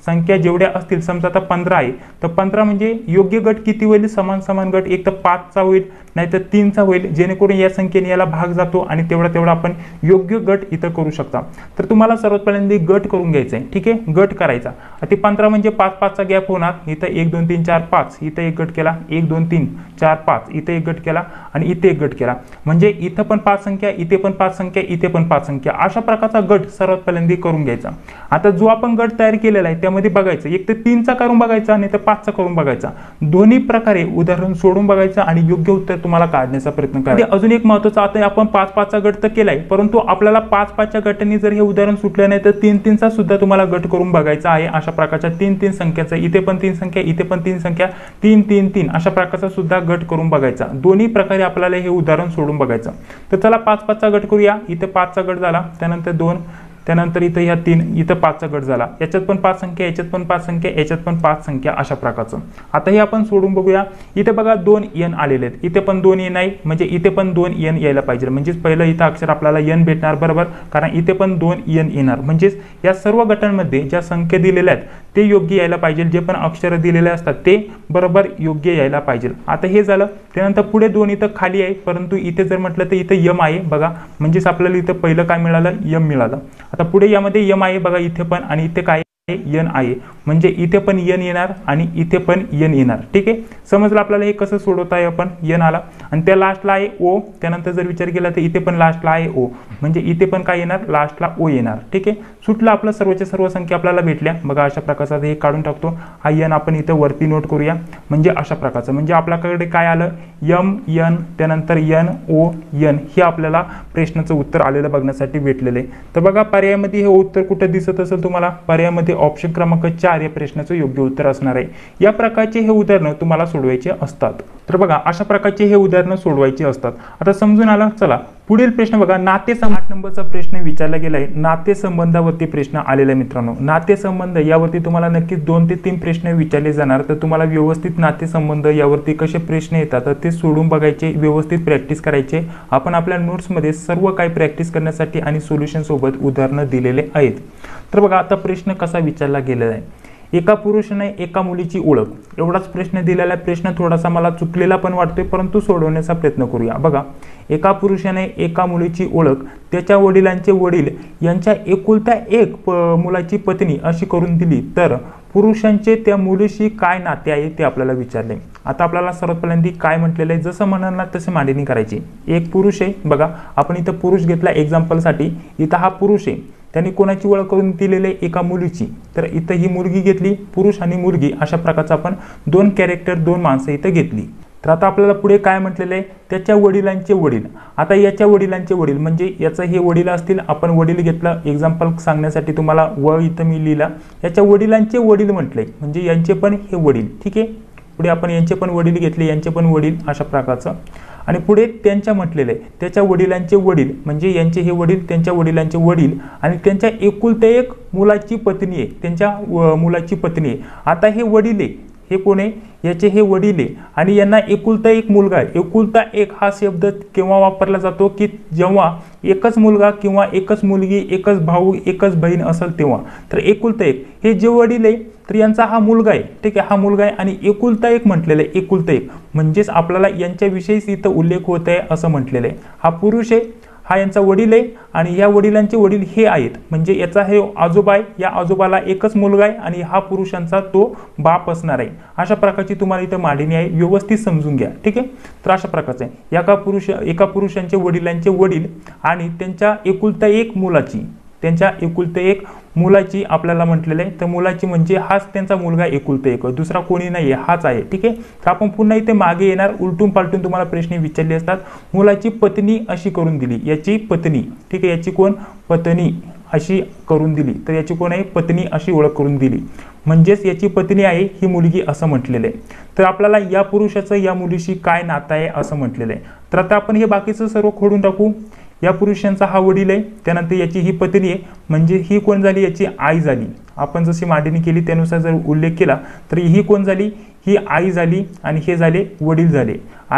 Speaker 1: संख्या जेवढ्या असतील, समजा आता पंधरा आहे तर पंधरा म्हणजे योग्य गट किती होईल, समान समान गट, एक तर पाचचा होईल नाहीतर तीनचा होईल, जेणेकरून या संख्येने याला भाग जातो आणि तेवढा तेवढा आपण योग्य गट इथं करू शकता। तर तुम्हाला सर्वात पहिल्यांदा गट करून घ्यायचा आहे, ठीक आहे, गट करायचा। ते पंधरा म्हणजे पाच पाचचा गॅप होणार, इथं एक दोन तीन चार पाच, इथं एक गट केला, एक दोन तीन चार पाच, इथं एक गट केला आणि इथे एक गट केला, म्हणजे इथं पण पाच संख्या, इथे पण पाच संख्या, इथे पण पाच संख्या, अशा प्रकारचा गट सर्वात पहिल्यांदा करून घ्यायचा। आता जो आपण गट तयार केलेला आहे त्यामध्ये बघायचं, एक तर तीनचा करून बघायचा आणि तर पाचचा करून बघायचा, दोन्ही प्रकारे उदाहरण सोडून बघायचं आणि योग्य उत्तर तुम्हाला काढण्याचा प्रयत्न करा। अजून एक महत्त्वाचं, आता आपण पाच पाचचा गट तर केलाय, परंतु आपल्याला पाच पाचच्या गटाने जर हे उदाहरण सुटलं नाही तर तीन तीनचा सुद्धा तुम्हाला गट करून बघायचा आहे। अशा प्रकारच्या तीन तीन संख्याचा, इथे पण तीन संख्या, इथे पण तीन संख्या, तीन तीन तीन अशा प्रकारचा सुद्धा गट करून बघायचा। दोन्ही प्रकारे आपल्याला हे उदाहरण सोडून बघायचं। तर चला पाच पाचचा गट करूया। इथे पाचचा गट झाला, त्यानंतर दोन, त्यानंतर इथं ह्या तीन, इथं पाचचा गट झाला, याच्यात पण पाच संख्या, याच्यात पण पाच संख्या, याच्यात पण पाच संख्या, अशा प्रकारचं। आता हे आपण सोडून बघूया। इथे बघा दोन एन आलेले आहेत, इथे पण दोन एन आहे, म्हणजे इथे पण दोन एन यायला पाहिजे, म्हणजेच पहिलं इथं अक्षर आपल्याला एन भेटणार, बरोबर, कारण इथे पण दोन एन येणार, म्हणजेच या सर्व गटांमध्ये ज्या संख्या दिलेल्या आहेत ते योग्य यायला पाहिजे, जे पण अक्षर दिलेले असतात ते बरोबर योग्य यायला पाहिजे। आता हे झालं, त्यानंतर पुढे दोन इथं खाली आहे, परंतु इथे जर म्हटलं तर इथं यम आहे, बघा, म्हणजेच आपल्याला इथं पहिलं काय मिळालं, यम मिळालं। आता पुढे यामध्ये यम आहे, बघा इथे पण, आणि इथे काय एन आहे, म्हणजे इथे पण एन येणार आणि इथे पण एन येणार, ठीक आहे, समजलं आपल्याला हे कसं सोडवता आहे आपण। एन आला आणि त्या लास्टला आहे ओ, त्यानंतर जर विचार केला तर इथे पण लास्टला आहे ओ, म्हणजे इथे पण काय येणार, लास्टला ओ येणार, ठीक आहे, सुटलं आपलं, सर्वच्या सर्व संख्या आपल्याला भेटल्या। बघा अशा प्रकारचा हे काढून टाकतो, हा एन आपण इथे वरती नोट करूया, म्हणजे अशा प्रकारचं, म्हणजे आपल्याकडे काय आलं, यम एन, त्यानंतर एन ओ एन, हे आपल्याला प्रश्नाचं उत्तर आलेलं बघण्यासाठी भेटलेलं आहे। तर बघा पर्यायामध्ये हे उत्तर कुठे दिसत असेल तुम्हाला, पर्यायामध्ये ऑप्शन क्रमांक चार या प्रश्नाचं योग्य उत्तर असणार आहे। या प्रकारचे हे उदाहरण तुम्हाला सोडवायचे असतात। तर बघा अशा प्रकारचे हे उदाहरण सोडवायचे असतात। आता समजून आलं, चला पुढील प्रश्न बघा, नातेसंबंध, आठ नंबरचा प्रश्न विचारला गेलाय, नातेसंबंधावरती प्रश्न आलेला आहे मित्रांनो। नातेसंबंध यावरती तुम्हाला नक्कीच दोन ते तीन प्रश्न विचारले जाणार, तर तुम्हाला व्यवस्थित नातेसंबंध यावरती कसे प्रश्न येतात तर ते सोडून बघायचे, व्यवस्थित प्रॅक्टिस करायचे। आपण आपल्या नोट्समध्ये सर्व काही प्रॅक्टिस करण्यासाठी आणि सोल्युशन सोबत उदाहरणं दिलेले आहेत। तर बघा आता प्रश्न कसा विचारला गेलेला आहे, एका पुरुषाने एका मुलीची ओळख, एवढाच प्रश्न दिलेला आहे। प्रश्न थोडासा मला चुकलेला पण वाटतोय, परंतु सोडवण्याचा प्रयत्न करूया। बघा, एका पुरुषाने एका मुलीची ओळख त्याच्या वडिलांचे वडील यांच्या एकुलत्या एक मुलाची पत्नी अशी करून दिली, तर पुरुषांचे त्या मुलीशी काय नाते आहे ते आपल्याला विचारले। आता आपल्याला सर्वात पहिल्यांदा काय म्हटलेलं आहे, जसं म्हणाल ना तसे मांडणी करायची। एक पुरुष आहे, बघा आपण इथं पुरुष घेतला एक्झाम्पलसाठी, इथं हा पुरुष आहे, त्यांनी कोणाची ओळख करून दिलेली आहे, एका मुलीची, तर इथं ही मुलगी घेतली, पुरुष आणि मुलगी अशा प्रकारचा आपण दोन कॅरेक्टर, दोन माणसं इथं घेतली। तर आता आपल्याला पुढे काय म्हटलेलं आहे, त्याच्या वडिलांचे वडील। आता याच्या वडिलांचे वडील म्हणजे याचं हे वडील असतील, आपण वडील घेतला एक्झाम्पल सांगण्यासाठी, तुम्हाला व इथं मी लिहिला, याच्या वडिलांचे वडील म्हटले, म्हणजे यांचे पण हे वडील, ठीक आहे, पुढे आपण यांचे पण वडील घेतले, यांचे पण वडील अशा प्रकारचं, आणि पुढे त्यांच्या म्हटलेलं आहे, त्याच्या वडिलांचे वडील म्हणजे यांचे हे वडील, त्यांच्या वडिलांचे वडील, आणि त्यांच्या एकुलत्या एक मुलाची पत्नी आहे, त्यांच्या मुलाची पत्नी आहे। आता हे वडील आहे, हे कोण आहे, याचे हे वडील आहे, आणि यांना एकुलता एक मुलगा आहे। एकुलता एक हा शब्द केव्हा वापरला जातो, की जेव्हा एकच मुलगा किंवा एकच मुलगी, एकच भाऊ, एकच बहीण असेल तेव्हा। तर एकुलता एक हे जे वडील आहे तर यांचा हा मुलगा आहे, ठीक आहे, हा मुलगा आहे, आणि एकुलता एक म्हटलेलं आहे, एकुलता एक म्हणजेच आपल्याला यांच्याविषयीच इथं उल्लेख होत आहे असं म्हटलेलं आहे। हा पुरुष आहे, हा यांचा वडील आहे, आणि या वडिलांचे वडील हे आहेत, म्हणजे याचा हे आजोबा आहे, या आजोबाला एकच मुलगा आहे, आणि हा पुरुषांचा तो बाप असणार आहे। अशा प्रकारची तुम्हाला इथं मांडणी आहे, व्यवस्थित समजून घ्या, ठीक आहे। तर अशा प्रकारचं आहे, एका पुरुष एका पुरुषांचे वडिलांचे वडील आणि त्यांच्या एकुलता एक मुलाची, त्यांच्या एकुलते एक मुलाची आपल्याला म्हटलेलं आहे। तर मुलाची म्हणजे हाच त्यांचा मुलगा एकुलते एक, दुसरा कोणी नाही आहे, हाच आहे, ठीक आहे। तर आपण पुन्हा इथे मागे येणार, उलटून पालटून तुम्हाला प्रश्न विचारले असतात। मुलाची पत्नी अशी करून दिली, याची पत्नी, ठीक आहे, याची कोण पत्नी अशी करून दिली, तर याची कोण आहे पत्नी अशी ओळख करून दिली, म्हणजेच याची पत्नी आहे ही मुलगी असं म्हटलेलं आहे। तर आपल्याला या पुरुषाचं या मुलीशी काय नातं आहे असं म्हटलेलं आहे। तर आता आपण हे बाकीचं सर्व खोडून टाकू। या पुरुषांचा हा वडील आहे, त्यानंतर याची ही पत्नी आहे, म्हणजे ही कोण झाली, याची आई झाली। आपण जशी मांडणी केली त्यानुसार जर उल्लेख केला तर ही कोण झाली, ही आई झाली, आणि हे झाले वडील झाले, आणि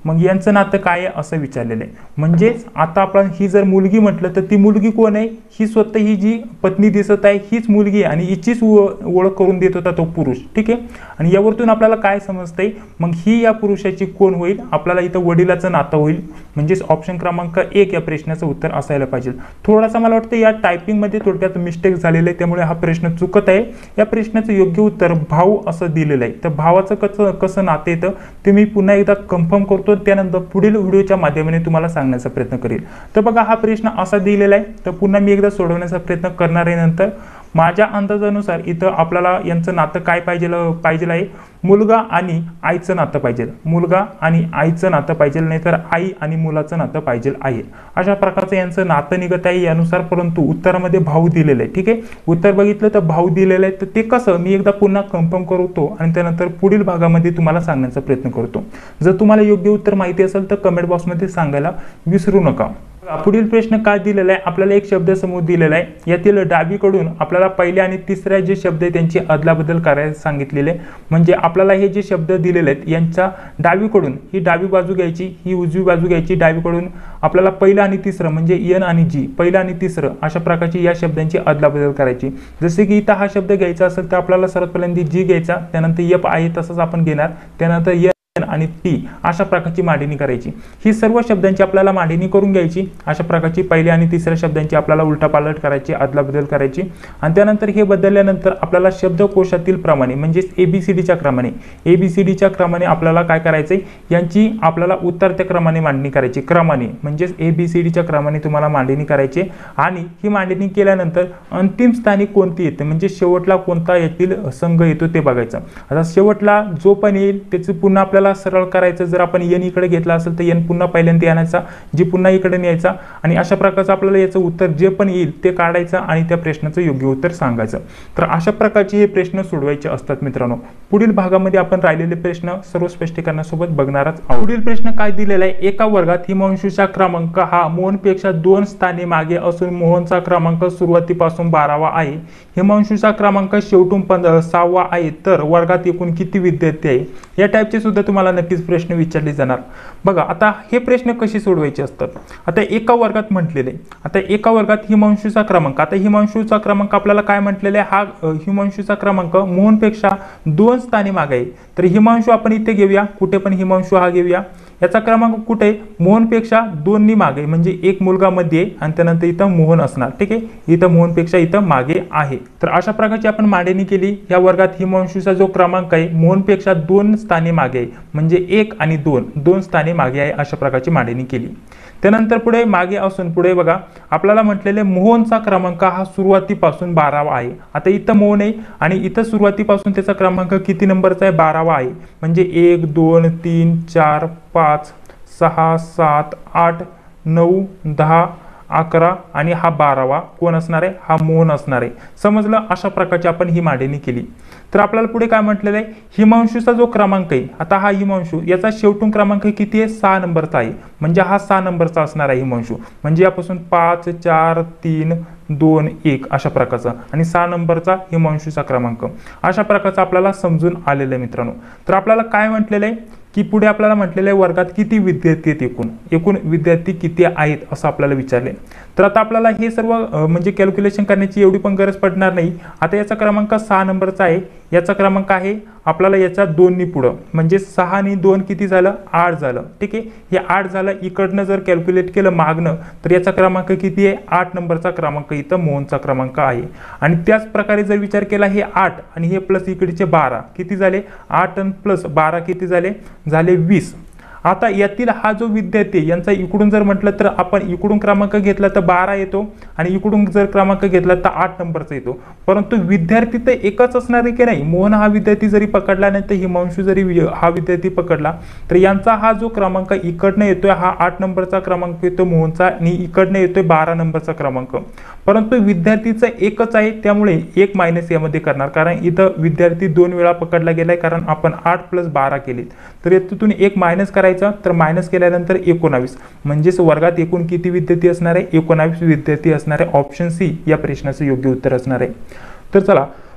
Speaker 1: मग यांचं नातं काय आहे असं विचारलेलं आहे. म्हणजेच आता आपण ही जर मुलगी म्हटलं तर ती मुलगी कोण आहे, ही स्वतः ही जी पत्नी दिसत आहे हीच मुलगी आहे आणि हिचीच ओळख करून देत होता तो पुरुष. ठीक आहे, आणि यावरतून आपल्याला काय समजतंय, मग ही या पुरुषाची कोण होईल, आपल्याला इथं वडिलाचं नातं होईल. म्हणजेच ऑप्शन क्रमांक एक या प्रश्नाचं उत्तर असायला पाहिजे. थोडासा मला वाटतं या टायपिंग मध्ये थोडक्यात मिस्टेक झालेलं आहे, त्यामुळे हा प्रश्न चुकत आहे. या प्रश्नाचं योग्य उत्तर भाऊ असं दिलेलं आहे. तर भावाचं कसं कसं नातं येतं ते मी पुन्हा एकदा कन्फर्म करतो, त्यानंतर पुढील व्हिडिओच्या माध्यमाने तुम्हाला सांगण्याचा प्रयत्न करेल. तर बघा हा प्रश्न असा दिलेला आहे, तर पुन्हा मी एकदा सोडवण्याचा प्रयत्न करणार आहे. नंतर माझ्या अंदाजानुसार इथं आपल्याला यांचं नातं काय पाहिजे पाहिजे आहे, मुलगा आणि आईचं नातं पाहिजे, मुलगा आणि आईचं नातं पाहिजे, नाहीतर आई आणि मुलाचं नातं पाहिजे आहे. अशा प्रकारचं यांचं नातं निघत आहे यानुसार, परंतु उत्तरामध्ये भाऊ दिलेलं आहे. ठीक आहे, उत्तर बघितलं तर भाऊ दिलेलं आहे. तर ते कसं मी एकदा पुन्हा कन्फर्म करतो आणि त्यानंतर पुढील भागामध्ये तुम्हाला सांगण्याचा प्रयत्न करतो. जर तुम्हाला योग्य उत्तर माहिती असेल तर कमेंट बॉक्समध्ये सांगायला विसरू नका. पुढील प्रश्न काय दिलेला आहे, आपल्याला एक शब्दसमूह दिलेला आहे. यातील डावीकडून आपल्याला पहिल्या आणि तिसऱ्या जे शब्द आहेत त्यांची अदलाबदल करायला सांगितलेले. म्हणजे आपल्याला हे जे शब्द दिलेले आहेत यांच्या डावीकडून ही डावी बाजू घ्यायची, ही उजवी बाजू घ्यायची. डावीकडून आपल्याला पहिलं आणि तिसरं म्हणजे एन आणि जी, पहिलं आणि तिसरं अशा प्रकारची या शब्दांची अदलाबदल करायची. जसे की इथं हा शब्द घ्यायचा असेल तर आपल्याला सर्वात पहिल्यांदा जी घ्यायचा, त्यानंतर यप आहे तसंच आपण घेणार, त्यानंतर य आणि टी अशा प्रकारची मांडणी करायची. ही सर्व शब्दांची आपल्याला मांडणी करून घ्यायची. अशा प्रकारची पहिल्या आणि तिसऱ्या शब्दांची आपल्याला उलटापालट करायची, अदलाबदल करायची. आणि त्यानंतर हे बदलल्यानंतर आपल्याला शब्दकोशातील प्रमाणे म्हणजेच एबीसीडीच्या क्रमाने एबीसीडीच्या क्रमाने आपल्याला काय करायचंय, यांची आपल्याला उतरत्या क्रमाने मांडणी करायची. क्रमाने म्हणजेच एबीसीडीच्या क्रमाने तुम्हाला मांडणी करायची. आणि ही मांडणी केल्यानंतर अंतिम स्थानी कोणती येते म्हणजे शेवटला कोणता यातील संघ येतो ते बघायचं. आता शेवटला जो पण येईल त्याची पुन्हा आपल्याला सरळ करायचं. जर आपण एन इकडे घेतला असेल तर एन पुन्हा पहिल्यांदा आणायचा, जी पुन्हा इकडे न्यायचा आणि अशा प्रकारचं आपल्याला याचं उत्तर जे पण येईल ते काढायचं आणि त्या प्रश्नाचं योग्य उत्तर सांगायचं. तर अशा प्रकारचे हे प्रश्न सोडवायचे असतात मित्रांनो. पुढील भागामध्ये आपण राहिलेले प्रश्न सर्व स्पष्टीकरणासोबत बघणारच आहोत. पुढील प्रश्न काय दिलेला आहे, एका वर्गात हिमांशूचा क्रमांक हा मोहनपेक्षा दोन स्थाने मागे असून मोहनचा क्रमांक सुरुवातीपासून बारावा आहे, हिमांशूचा क्रमांक शेवटून सहावा आहे, तर वर्गात एकूण किती विद्यार्थी आहे. या टाईपचे सुद्धा तुम्हाला नक्कीच प्रश्न विचारले जाणार. बघा आता हे प्रश्न कसे सोडवायचे असतात. आता एका वर्गात म्हटलेले, आता एका वर्गात हिमांशूचा क्रमांक, आता हिमांशूचा क्रमांक आपल्याला काय म्हटलेला आहे, हा हिमांशूचा क्रमांक मोहनपेक्षा दोन स्थाने मागे आहे. तर हिमांशू आपण इथे घेऊया, कुठे पण हिमांशू हा घेऊया. याचा क्रमांक कुठे मोहनपेक्षा दोन्ही मागे म्हणजे एक मुलगा मध्ये आणि त्यानंतर इथं मोहन असणार. ठीक आहे, इथं मोहनपेक्षा इथं मागे आहे. तर अशा प्रकारची आपण मांडणी केली. या वर्गात हिमांशूचा जो क्रमांक आहे मोहनपेक्षा दोन स्थाने मागे आहे म्हणजे एक आणि दोन दोन स्थाने मागे आहे, अशा प्रकारची मांडणी केली. त्यानंतर पुढे मागे असून पुढे बघा आपल्याला म्हटलेले मोहनचा क्रमांक हा सुरुवातीपासून बारावा आहे. आता इथं मोहन आहे आणि इथं सुरुवातीपासून त्याचा क्रमांक किती नंबरचा आहे, बारावा आहे. म्हणजे एक दोन तीन चार पाच सहा सात आठ नऊ दहा अकरा आणि हा बारावा कोण असणार आहे, हा मोहन असणार आहे. समजलं. अशा प्रकारची आपण ही मांडणी केली. तर आपल्याला पुढे काय म्हटलेलं आहे, हिमांशूचा जो क्रमांक आहे, आता हा हिमांशू याचा शेवटून क्रमांक किती आहे, सहा नंबरचा आहे. म्हणजे हा सहा नंबरचा असणार आहे हिमांशू. म्हणजे यापासून पाच चार तीन दोन एक अशा प्रकारचा आणि सहा नंबरचा हिमांशूचा क्रमांक अशा प्रकारचा आपल्याला समजून आलेलं आहे मित्रांनो. तर आपल्याला काय म्हटलेलं आहे की पुढे आपल्याला म्हटलेलं आहे वर्गात किती विद्यार्थी आहेत, एकूण एकूण विद्यार्थी किती आहेत असं आपल्याला विचारले. तर आता आपल्याला हे सर्व म्हणजे कॅल्क्युलेशन करण्याची एवढी पण गरज पडणार नाही. आता याचा क्रमांक सहा नंबरचा आहे, याचा क्रमांक आहे आपल्याला याचा दोन्ही पुढं म्हणजे सहा आणि दोन किती झालं, आठ झालं. ठीक आहे, हे आठ झालं. इकडनं जर कॅल्क्युलेट केलं मागणं तर याचा क्रमांक किती आहे, आठ नंबरचा क्रमांक इथं मोहनचा क्रमांक आहे. आणि त्याच प्रकारे जर विचार केला हे आठ आणि हे प्लस इकडचे बारा किती झाले, आठ आणि प्लस बारा किती झाले, झाले वीस. आता यातील हा जो विद्यार्थी यांचा इकडून जर म्हटलं तर आपण इकडून क्रमांक घेतला तर बारा येतो आणि इकडून जर क्रमांक घेतला तर आठ नंबरचा येतो. परंतु विद्यार्थी तर एकच असणार आहे की नाही. मोहन हा विद्यार्थी जरी पकडला नाही तर हिमांशू जरी हा विद्यार्थी पकडला तर यांचा हा जो क्रमांक इकडनं येतोय हा आठ नंबरचा क्रमांक येतो मोहनचा आणि इकडनं येतोय बारा नंबरचा क्रमांक. परंतु विद्यार्थीचं एकच आहे त्यामुळे एक मायनस यामध्ये करणार, कारण इथं विद्यार्थी दोन वेळा पकडला गेलाय कारण आपण आठ प्लस बारा केलीत. तर यातून एक मायनस करायचा, तर मायनस केल्यानंतर एकोणावीस म्हणजेच वर्गात एकूण किती विद्यार्थी असणार आहे, एकोणावीस विद्यार्थी असणार आहे. ऑप्शन सी या प्रश्नाचं योग्य उत्तर असणार आहे. तर चला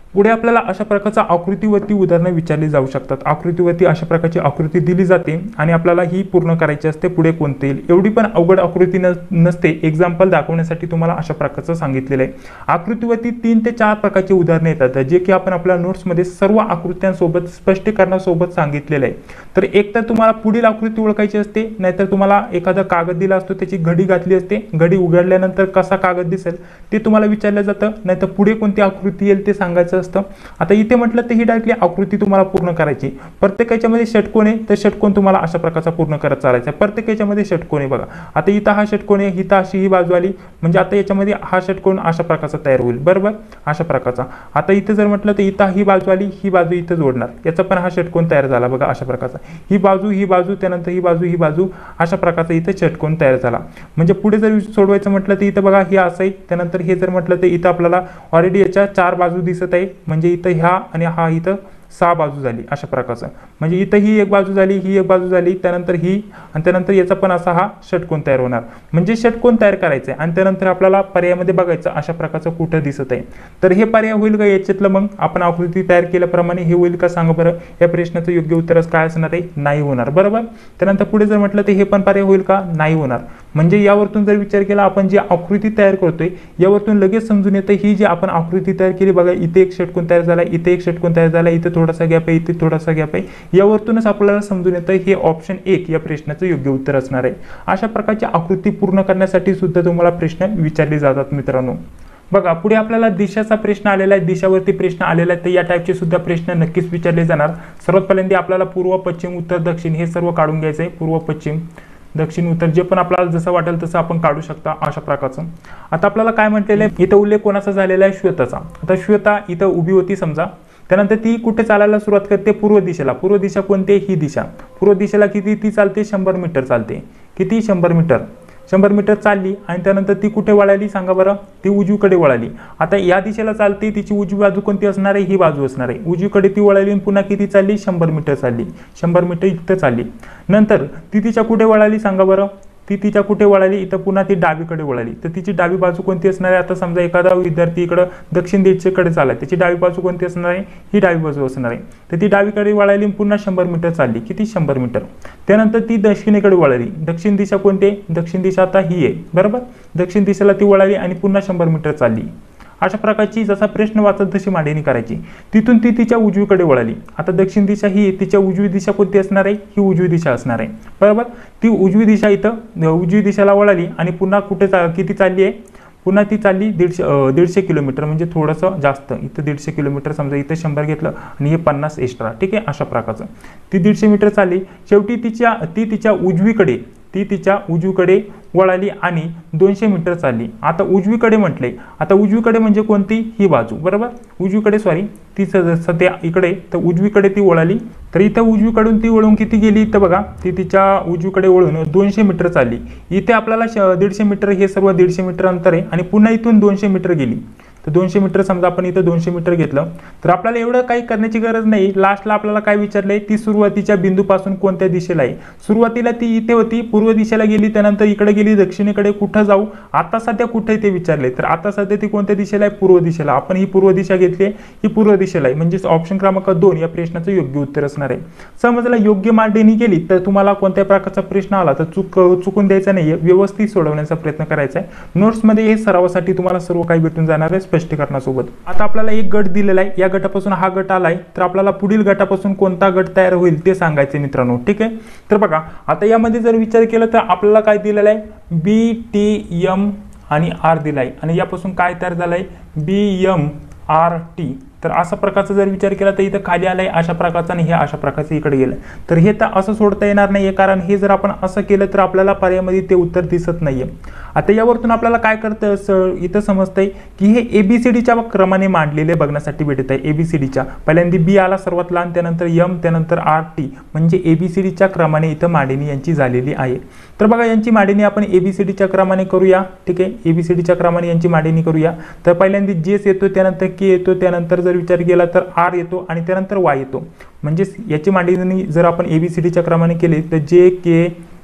Speaker 1: पुढे आपल्याला अशा प्रकारच्या आकृतीवरती उदाहरणं विचारली जाऊ शकतात। आकृतीवरती अशा प्रकारची आकृती दिली जाते आणि आपल्याला ही पूर्ण करायची असते। पुढे कोणते येईल, एवढी पण अवघड आकृती नसते, एक्झाम्पल दाखवण्यासाठी तुम्हाला अशा प्रकारचं सांगितलेलं आहे। आकृतीवरती तीन ते चार प्रकारची उदाहरणे येतात जे की आपण आपल्या नोट्समध्ये सर्व आकृत्यांसोबत स्पष्टीकरणासोबत सांगितलेलं आहे। तर एक तर तुम्हाला पुढील आकृती ओळखायची असते, नाहीतर तुम्हाला एखादा कागद दिला असतो त्याची घडी घातली असते, घडी उघडल्यानंतर कसा कागद दिसेल ते तुम्हाला विचारलं जातं, नाहीतर पुढे कोणती आकृती येईल ते सांगायचं असतं। आता इथे म्हटलं तर ही डायरेक्टली आकृती तुम्हाला पूर्ण करायची। प्रत्येकाच्यामध्ये षटकोन आहे तर षटकोन तुम्हाला अशा प्रकारचा पूर्ण करत चालायचा। प्रत्येकाच्यामध्ये षटकोन आहे बघा, आता इथं हा षटकोन आहे, इथं अशी ही बाजू आली, म्हणजे आता याच्यामध्ये हा षटकोन अशा प्रकारचा तयार होईल, बरोबर, अशा प्रकारचा। आता इथे जर म्हटलं तर इथं ही बाजू आली, ही बाजू इथं जोडणार, याचा पण हा षटकोन तयार झाला बघा अशा प्रकारचा। ही बाजू ही बाजू त्यानंतर ही बाजू ही बाजू अशा प्रकारचा इथे षटकोन तयार झाला। म्हणजे पुढे जर सोडवायचं म्हटलं तर इथं बघा हे असं आहे, त्यानंतर हे जर म्हटलं तर इथं आपल्याला ऑलरेडी याच्या चार बाजू दिसत आहे, म्हणजे इथं ह्या आणि हा इथं सहा बाजू झाली अशा प्रकारचं। म्हणजे इथं ही एक बाजू झाली, ही एक बाजू झाली, त्यानंतर ही, आणि त्यानंतर याचा पण असा हा षटकोन तयार होणार। म्हणजे षटकोन तयार करायचं आहे आणि त्यानंतर आपल्याला पर्यायामध्ये बघायचं अशा प्रकारचं कुठं दिसत आहे। तर हे पर्याय होईल का याच्यातलं, मग आपण आकृती तयार केल्याप्रमाणे हे होईल का सांगा बरं। या प्रश्नाचं योग्य उत्तर काय असणार आहे, नाही होणार, बरोबर। त्यानंतर पुढे जर म्हटलं तर हे पण पर्याय होईल का, नाही होणार। म्हणजे यावरतून जर विचार केला आपण जी आकृती तयार करतोय यावरतून लगेच समजून येतं ही जी आपण आकृती तयार केली बघा, इथे एक षटकोन तयार झाला, इथे एक षटकोन तयार झाला, इथे थोडासा गॅप आहे, इथे थोडासा गॅप आहे, यावरतूनच आपल्याला समजून येतं हे ऑप्शन एक या प्रश्नाचं योग्य उत्तर असणार आहे। अशा प्रकारची आकृती पूर्ण करण्यासाठी सुद्धा तुम्हाला प्रश्न विचारले जातात मित्रांनो। बघा पुढे आपल्याला दिशाचा प्रश्न आलेला आहे, दिशावरती प्रश्न आलेला आहे, तर या टाईपचे सुद्धा प्रश्न नक्कीच विचारले जाणार। सर्वात पहिल्यांदा आपल्याला पूर्व पश्चिम उत्तर दक्षिण हे सर्व काढून घ्यायचं आहे। पूर्व पश्चिम दक्षिण उत्तर जे पण आपल्याला जसं वाटेल तसं आपण काढू शकता अशा प्रकारचं। आता आपल्याला काय म्हटलेलं आहे, इथं उल्लेख कोणाचा झालेला आहे, श्वेताचा। आता श्वेता इथं उभी होती समजा, त्यानंतर ती कुठे चालायला सुरुवात करते, पूर्व दिशेला। पूर्व दिशा कोणती, ही दिशा। पूर्व दिशेला किती ती चालते, शंभर मीटर चालते, किती, शंभर मीटर शंभर मीटर चालली आणि त्यानंतर ती कुठे वळाली सांगा बरं, ती उजवीकडे वळाली। आता या दिशेला चालते, तिची उजवी बाजू कोणती असणार आहे, ही बाजू असणार आहे। उजवीकडे ती वळाली आणि पुन्हा किती चालली, शंभर मीटर चालली, शंभर मीटर इथं चालली। नंतर ती तिच्या कुठे वळाली सांगा बरं, ती तिच्या कुठे वळाली, इथं पुन्हा ती डावीकडे वळाली, तर तिची डावी बाजू कोणती असणार आहे। आता समजा एखादा विद्यार्थी इकडं दक्षिण दिशेकडे चालला, त्याची डावी बाजू कोणती असणार आहे, ही डावी बाजू असणार आहे। तर ती डावीकडे वळाली पुन्हा शंभर मीटर चालली, किती, शंभर मीटर। त्यानंतर ती दक्षिणेकडे वळाली, दक्षिण दिशा कोणती आहे, दक्षिण दिशा आता ही आहे, बरोबर। दक्षिण दिशेला ती वळाली आणि पुन्हा शंभर मीटर चालली। अशा प्रकारची जसा प्रश्न वाचत तशी मांडणी करायची। तिथून ती तिच्या उजवीकडे वळाली, आता दक्षिण दिशा ही, तिच्या उजवी दिशा कोणती असणार आहे, ही उजवी दिशा असणार आहे, बरोबर। ती उजवी दिशा इथं उजवी दिशेला वळाली आणि पुन्हा कुठे किती चालली आहे, पुन्हा ती चालली दीडशे दीडशे किलोमीटर, म्हणजे थोडंसं जास्त, इथं दीडशे किलोमीटर समजा, इथं शंभर घेतलं आणि हे पन्नास एक्स्ट्रा, ठीक आहे, अशा प्रकारचं ती दीडशे मीटर चालली। शेवटी तिच्या ती तिच्या उजवीकडे ती तिच्या उजवीकडे वळाली आणि दोनशे मीटर चालली। आता उजवीकडे म्हटले, आता उजवीकडे म्हणजे कोणती, ही बाजू, बरोबर। उजवीकडे सॉरी ती सध्या इकडे, तर उजवीकडे ती वळाली, तर इथं उजवीकडून ती वळून किती गेली, तर बघा ती तिच्या उजवीकडे वळून दोनशे मीटर चालली। इथे आपल्याला दीडशे मीटर, हे सर्व दीडशे मीटर अंतर आहे आणि पुन्हा इथून दोनशे मीटर गेली, तर दोनशे मीटर समजा आपण इथं दोनशे मीटर घेतलं, तर आपल्याला एवढं काही करण्याची गरज नाही। लास्टला आपल्याला काय विचारलंय, ती सुरुवातीच्या बिंदूपासून कोणत्या दिशेला आहे। सुरुवातीला ती इथे होती, पूर्व दिशेला गेली, त्यानंतर इकडे गेली, दक्षिणेकडे कुठं जाऊ, आता सध्या कुठे ते विचारले, तर आता सध्या ती कोणत्या दिशेला आहे, पूर्व दिशेला। आपण ही पूर्व दिशा घेतली, ही पूर्व दिशेला आहे, म्हणजे ऑप्शन क्रमांक दोन या प्रश्नाचं योग्य उत्तर असणार आहे। समजला, योग्य मांडणी केली तर तुम्हाला कोणत्या प्रकारचा प्रश्न आला तर चुक चुकून द्यायचा नाहीये, व्यवस्थित सोडवण्याचा प्रयत्न करायचा आहे। नोट्समध्ये हे सरावासाठी तुम्हाला सर्व काही भेटून जाणार आहे स्पष्टीकरणासोबत। आता आपल्याला एक गट दिलेला आहे, या गटापासून हा गट आलाय, तर आपल्याला पुढील गटापासून कोणता गट तयार होईल ते सांगायचे मित्रांनो, ठीक आहे। तर बघा आता यामध्ये जर विचार केला तर आपल्याला काय दिलेलं आहे, बी टी एम आणि आर दिलाय आणि यापासून काय तयार झालंय, बी एम आर टी। तर अशा प्रकारचा जर विचार केला तर इथं खाली आलाय अशा प्रकारचा आणि हे अशा प्रकारचं इकडे गेलं, तर हे तर असं सोडता येणार नाहीये, कारण हे जर आपण असं केलं तर आपल्याला पर्यायामध्ये ते उत्तर दिसत नाहीये। आता यावरतून आपल्याला काय करतं इथं समजतंय की हे एबीसीडीच्या क्रमाने मांडलेले बघण्यासाठी भेटत आहे। एबीसीडीच्या पहिल्यांदा बी आला सर्वात लहान, त्यानंतर एम, त्यानंतर आर टी, म्हणजे एबीसीडीच्या क्रमाने इथं मांडणी यांची झालेली आहे। तर बघा यांची मांडणी आपण एबीसीडीच्या क्रमाने करूया, ठीक आहे। एबीसीडीच्या क्रमाने यांची मांडणी करूया, तर पहिल्यांदा जेस येतो, त्यानंतर के येतो, त्यानंतर जर विचार केला तर आर येतो आणि त्यानंतर वाय येतो। म्हणजे याची मांडणी जर आपण एबीसीडीच्या क्रमाने केली तर जे के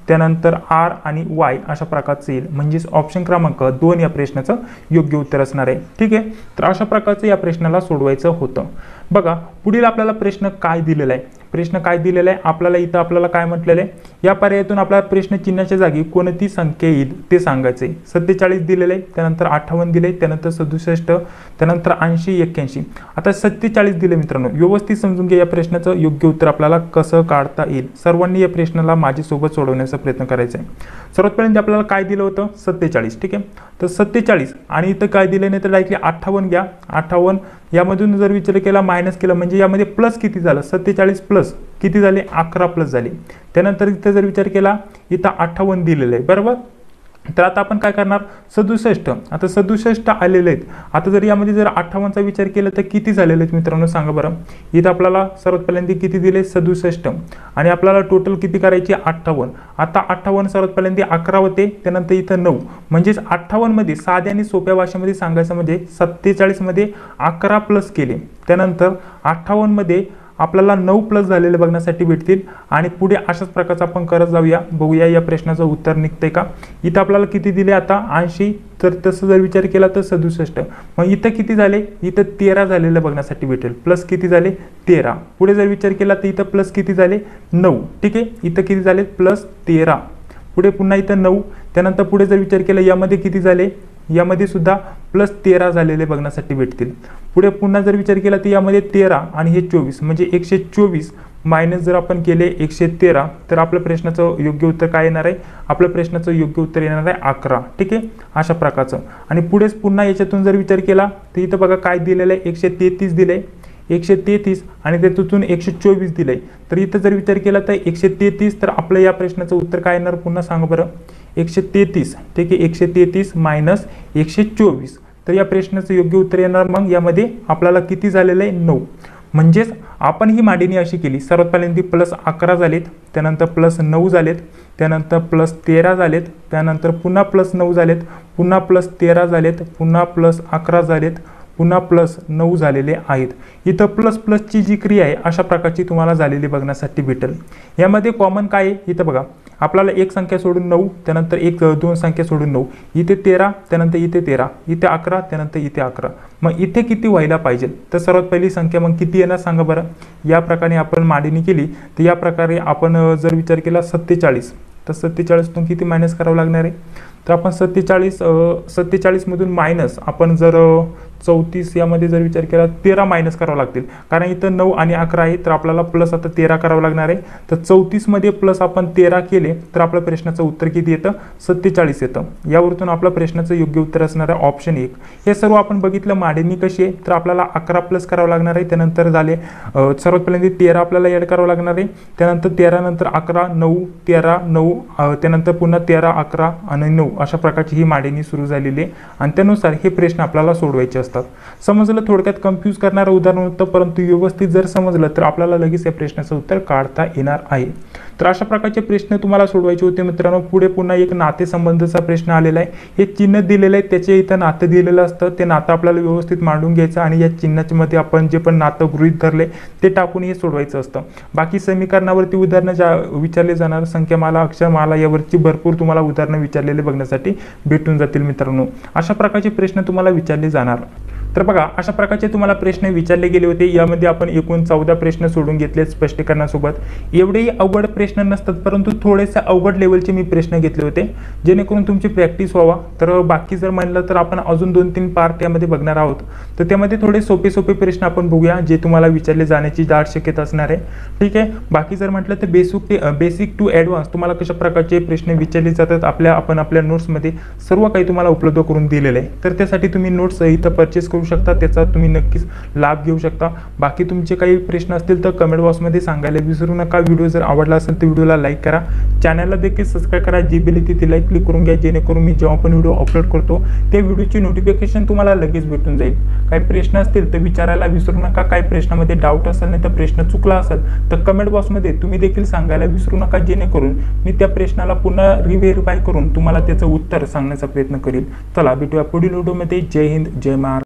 Speaker 1: त्यानंतर आर आणि वाय अशा प्रकारचं येईल, म्हणजेच ऑप्शन क्रमांक दोन या प्रश्नाचं योग्य उत्तर असणार आहे. ठीक आहे, तर अशा प्रकारचं या प्रश्नाला सोडवायचं होतं. बघा पुढील आपल्याला प्रश्न काय दिलेला आहे. प्रश्न काय दिलेला आहे आपल्याला, इथं आपल्याला काय म्हटलेलं आहे, या पर्यायातून आपल्याला प्रश्न चिन्हाच्या जागी कोणती संख्या येईल ते सांगायचे. सत्तेचाळीस दिलेले आहे, त्यानंतर अठ्ठावन्न दिले, त्यानंतर सदुसष्ट, त्यानंतर ऐंशी, एक्क्याऐंशी. आता सत्तेचाळीस दिले मित्रांनो, व्यवस्थित समजून घ्या या प्रश्नाचं योग्य उत्तर आपल्याला कसं काढता येईल. सर्वांनी या प्रश्नाला माझ्यासोबत सोडवण्याचा प्रयत्न करायचा आहे. सर्वात पहिल्यांदा आपल्याला काय दिलं होतं, सत्तेचाळीस. ठीक आहे, तर सत्तेचाळीस आणि इथं काय दिले नाही तर डायरेक्टली अठ्ठावन्न घ्या. अठ्ठावन्न यामधून जर विचार केला मायनस केला म्हणजे यामध्ये प्लस किती झालं, सत्तेचाळीस प्लस किती झाले, अकरा प्लस झाले. त्यानंतर इथं जर विचार केला इथं अठ्ठावन्न दिलेलं आहे बरोबर. तर आता आपण काय करणार, सदुसष्ट. आता सदुसष्ट आलेले आहेत. आता जर यामध्ये जर अठ्ठावन्नचा विचार केला तर किती झालेले आहेत मित्रांनो सांगा बरं. इथं आपल्याला सर्वात पहिल्यांदा किती दिले, सदुसष्ट, आणि आपल्याला टोटल किती करायची, अठ्ठावन्न. आता अठ्ठावन्न सर्वात पहिल्यांदा अकरा होते, त्यानंतर इथं नऊ, म्हणजेच अठ्ठावन्न मध्ये साध्या आणि सोप्या भाषेमध्ये सांगायचं म्हणजे सत्तेचाळीस मध्ये अकरा प्लस केले, त्यानंतर अठ्ठावन्न मध्ये आपल्याला नऊ प्लस झालेले बघण्यासाठी भेटतील. आणि पुढे अशाच प्रकारचं आपण करत जाऊया, बघूया या प्रश्नाचं उत्तर निघतंय का. इथं आपल्याला किती दिले आता ऐंशी, तर तसं जर विचार केला तर सदुसष्ट. मग इथं किती झाले, इथं तेरा झालेलं बघण्यासाठी भेटेल, प्लस किती झाले, तेरा. पुढे जर विचार केला तर इथं प्लस किती झाले, नऊ. ठीक आहे, इथं किती झाले, प्लस तेरा. पुढे पुन्हा इथं नऊ, त्यानंतर पुढे जर विचार केला यामध्ये किती झाले, यामध्ये सुद्धा प्लस तेरा झालेले बघण्यासाठी भेटतील. पुढे पुन्हा जर विचार केला तर यामध्ये तेरा आणि हे चोवीस, म्हणजे एकशे चोवीस मायनस जर आपण केले एकशे तेरा तर आपल्या प्रश्नाचं योग्य उत्तर काय येणार आहे, आपल्या प्रश्नाचं योग्य उत्तर येणार आहे अकरा. ठीक आहे, अशा प्रकारचं. आणि पुढेच पुन्हा याच्यातून जर विचार केला तर इथं बघा काय दिलेलं आहे, एकशे तेहतीस दिले, एकशे तेहतीस आणि त्यातून एकशे चोवीस दिले. तर इथं जर विचार केला तर एकशे तेहतीस, तर आपलं या प्रश्नाचं उत्तर काय येणार पुन्हा सांगा बरं, एकशे तेहतीस. ठीक आहे, एकशे तेहतीस मायनस एकशे चोवीस, तर या प्रश्नाचं योग्य उत्तर येणार मग यामध्ये आपल्याला किती झालेलं आहे, नऊ. म्हणजेच आपण ही मांडणी अशी केली, सर्वात पहिल्यांदा प्लस अकरा झालेत, त्यानंतर प्लस नऊ झालेत, त्यानंतर प्लस तेरा झालेत, त्यानंतर पुन्हा प्लस नऊ झालेत, पुन्हा प्लस तेरा झालेत, पुन्हा प्लस अकरा झालेत, पुन्हा प्लस नऊ झालेले आहेत. इथं प्लस प्लसची जी क्रिया आहे अशा प्रकारची तुम्हाला झालेली बघण्यासाठी भेटेल. यामध्ये कॉमन काय आहे, इथं बघा आपल्याला एक संख्या सोडून नऊ, त्यानंतर एक दोन संख्या सोडून नऊ, इथे तेरा, त्यानंतर इथे तेरा, इथे अकरा, त्यानंतर इथे अकरा. मग इथे किती व्हायला पाहिजे, तर सर्वात पहिली संख्या मग किती येणार सांगा बरं. या प्रकारे आपण मांडणी केली तर या प्रकारे आपण जर विचार केला सत्तेचाळीस, तर सत्तेचाळीसतून किती मायनस करावं लागणार आहे, तर आपण सत्तेचाळीस सत्तेचाळीसमधून मायनस आपण जर चौतीस यामध्ये जर विचार केला तेरा मायनस करावं लागतील, कारण इथं नऊ आणि अकरा आहे तर आपल्याला प्लस आता तेरा करावं लागणार आहे. तर चौतीसमध्ये प्लस आपण तेरा केले तर आपल्या प्रश्नाचं उत्तर किती येतं, सत्तेचाळीस येतं. यावरून आपल्या प्रश्नाचं योग्य उत्तर असणार आहे ऑप्शन एक. हे सर्व आपण बघितलं मांडणी कशी आहे, तर आपल्याला अकरा प्लस करावं लागणार आहे, त्यानंतर झाले सर्वात पहिल्यांदा तेरा आपल्याला ॲड करावं लागणार आहे, त्यानंतर तेरा नंतर अकरा, नऊ, तेरा, नऊ, त्यानंतर पुन्हा तेरा, अकरा आणि नऊ अशा प्रकारची ही मांडणी सुरू झालेली आहे. आणि त्यानुसार हे प्रश्न आपल्याला सोडवायचे असतात. समजलं, थोडक्यात कन्फ्यूज करणारं उदाहरण होतं, परंतु व्यवस्थित जर समजलं तर आपल्याला लगेच या प्रश्नाचं उत्तर काढता येणार आहे. तर अशा प्रकारचे प्रश्न तुम्हाला सोडवायचे होते मित्रांनो. पुढे पुन्हा एक नातेसंबंधचा प्रश्न आलेला आहे. हे चिन्ह दिलेलं आहे, त्याचे इथं नातं दिलेलं असतं, ते नातं आपल्याला व्यवस्थित मांडून घ्यायचं आणि या चिन्हाच्या मध्ये आपण जे पण नातं गृहीत धरले ते टाकून हे सोडवायचं असतं. बाकी समीकरणावरती उदाहरणं ज्या विचारले जाणार, संख्यामाला, अक्षरमाला यावरची भरपूर तुम्हाला उदाहरणं विचारलेले बघण्यासाठी भेटून जातील मित्रांनो. अशा प्रकारचे प्रश्न तुम्हाला विचारले जाणार. तर बघा अशा प्रकारचे तुम्हाला प्रश्न विचारले गेले होते. यामध्ये आपण एकूण चौदा प्रश्न सोडून घेतले स्पष्टीकरणासोबत. एवढेही अवघड प्रश्न नसतात, परंतु थोडेसे अवघड लेवलचे मी प्रश्न घेतले होते जेणेकरून तुमची प्रॅक्टिस व्हावा. तर बाकी जर म्हणलं तर आपण अजून दोन तीन पार्ट यामध्ये बघणार आहोत. तर त्यामध्ये थोडे सोपे सोपे प्रश्न आपण बघूया जे तुम्हाला विचारले जाण्याची दाट शक्यता असणार आहे. ठीक आहे, बाकी जर म्हटलं तर बेसिक बेसिक टू ॲडव्हान्स तुम्हाला कशा प्रकारचे प्रश्न विचारले जातात आपल्या आपण आपल्या नोट्समध्ये सर्व काही तुम्हाला उपलब्ध करून दिलेलं आहे. तर त्यासाठी तुम्ही नोट्स इथं परचेस करू शकता, त्याचा तुम्ही नक्कीच लाभ घेऊ शकता. बाकी तुमचे काही प्रश्न असतील तर कमेंट बॉक्समध्ये सांगायला विसरू नका. व्हिडिओ जर आवडला असेल तर व्हिडिओला लाईक करा, चॅनलला देखील सबस्क्राईब करा, जी बेल येते ती लाईक क्लिक करून घ्या जेणेकरून मी जेव्हा पण व्हिडिओ अपलोड करतो त्या व्हिडिओची नोटिफिकेशन तुम्हाला लगेच भेटून जाईल. काही प्रश्न असतील तर विचारायला विसरू नका. काही प्रश्नामध्ये डाऊट असेल नाही तर प्रश्न चुकला असेल तर कमेंट बॉक्समध्ये तुम्ही देखील सांगायला विसरू नका जेणेकरून मी त्या प्रश्नाला पुन्हा रिव्हेरीफाय करून तुम्हाला त्याचं उत्तर सांगण्याचा प्रयत्न करेल. चला भेटूया पुढील व्हिडिओमध्ये. जय हिंद, जय महाराष्ट्र.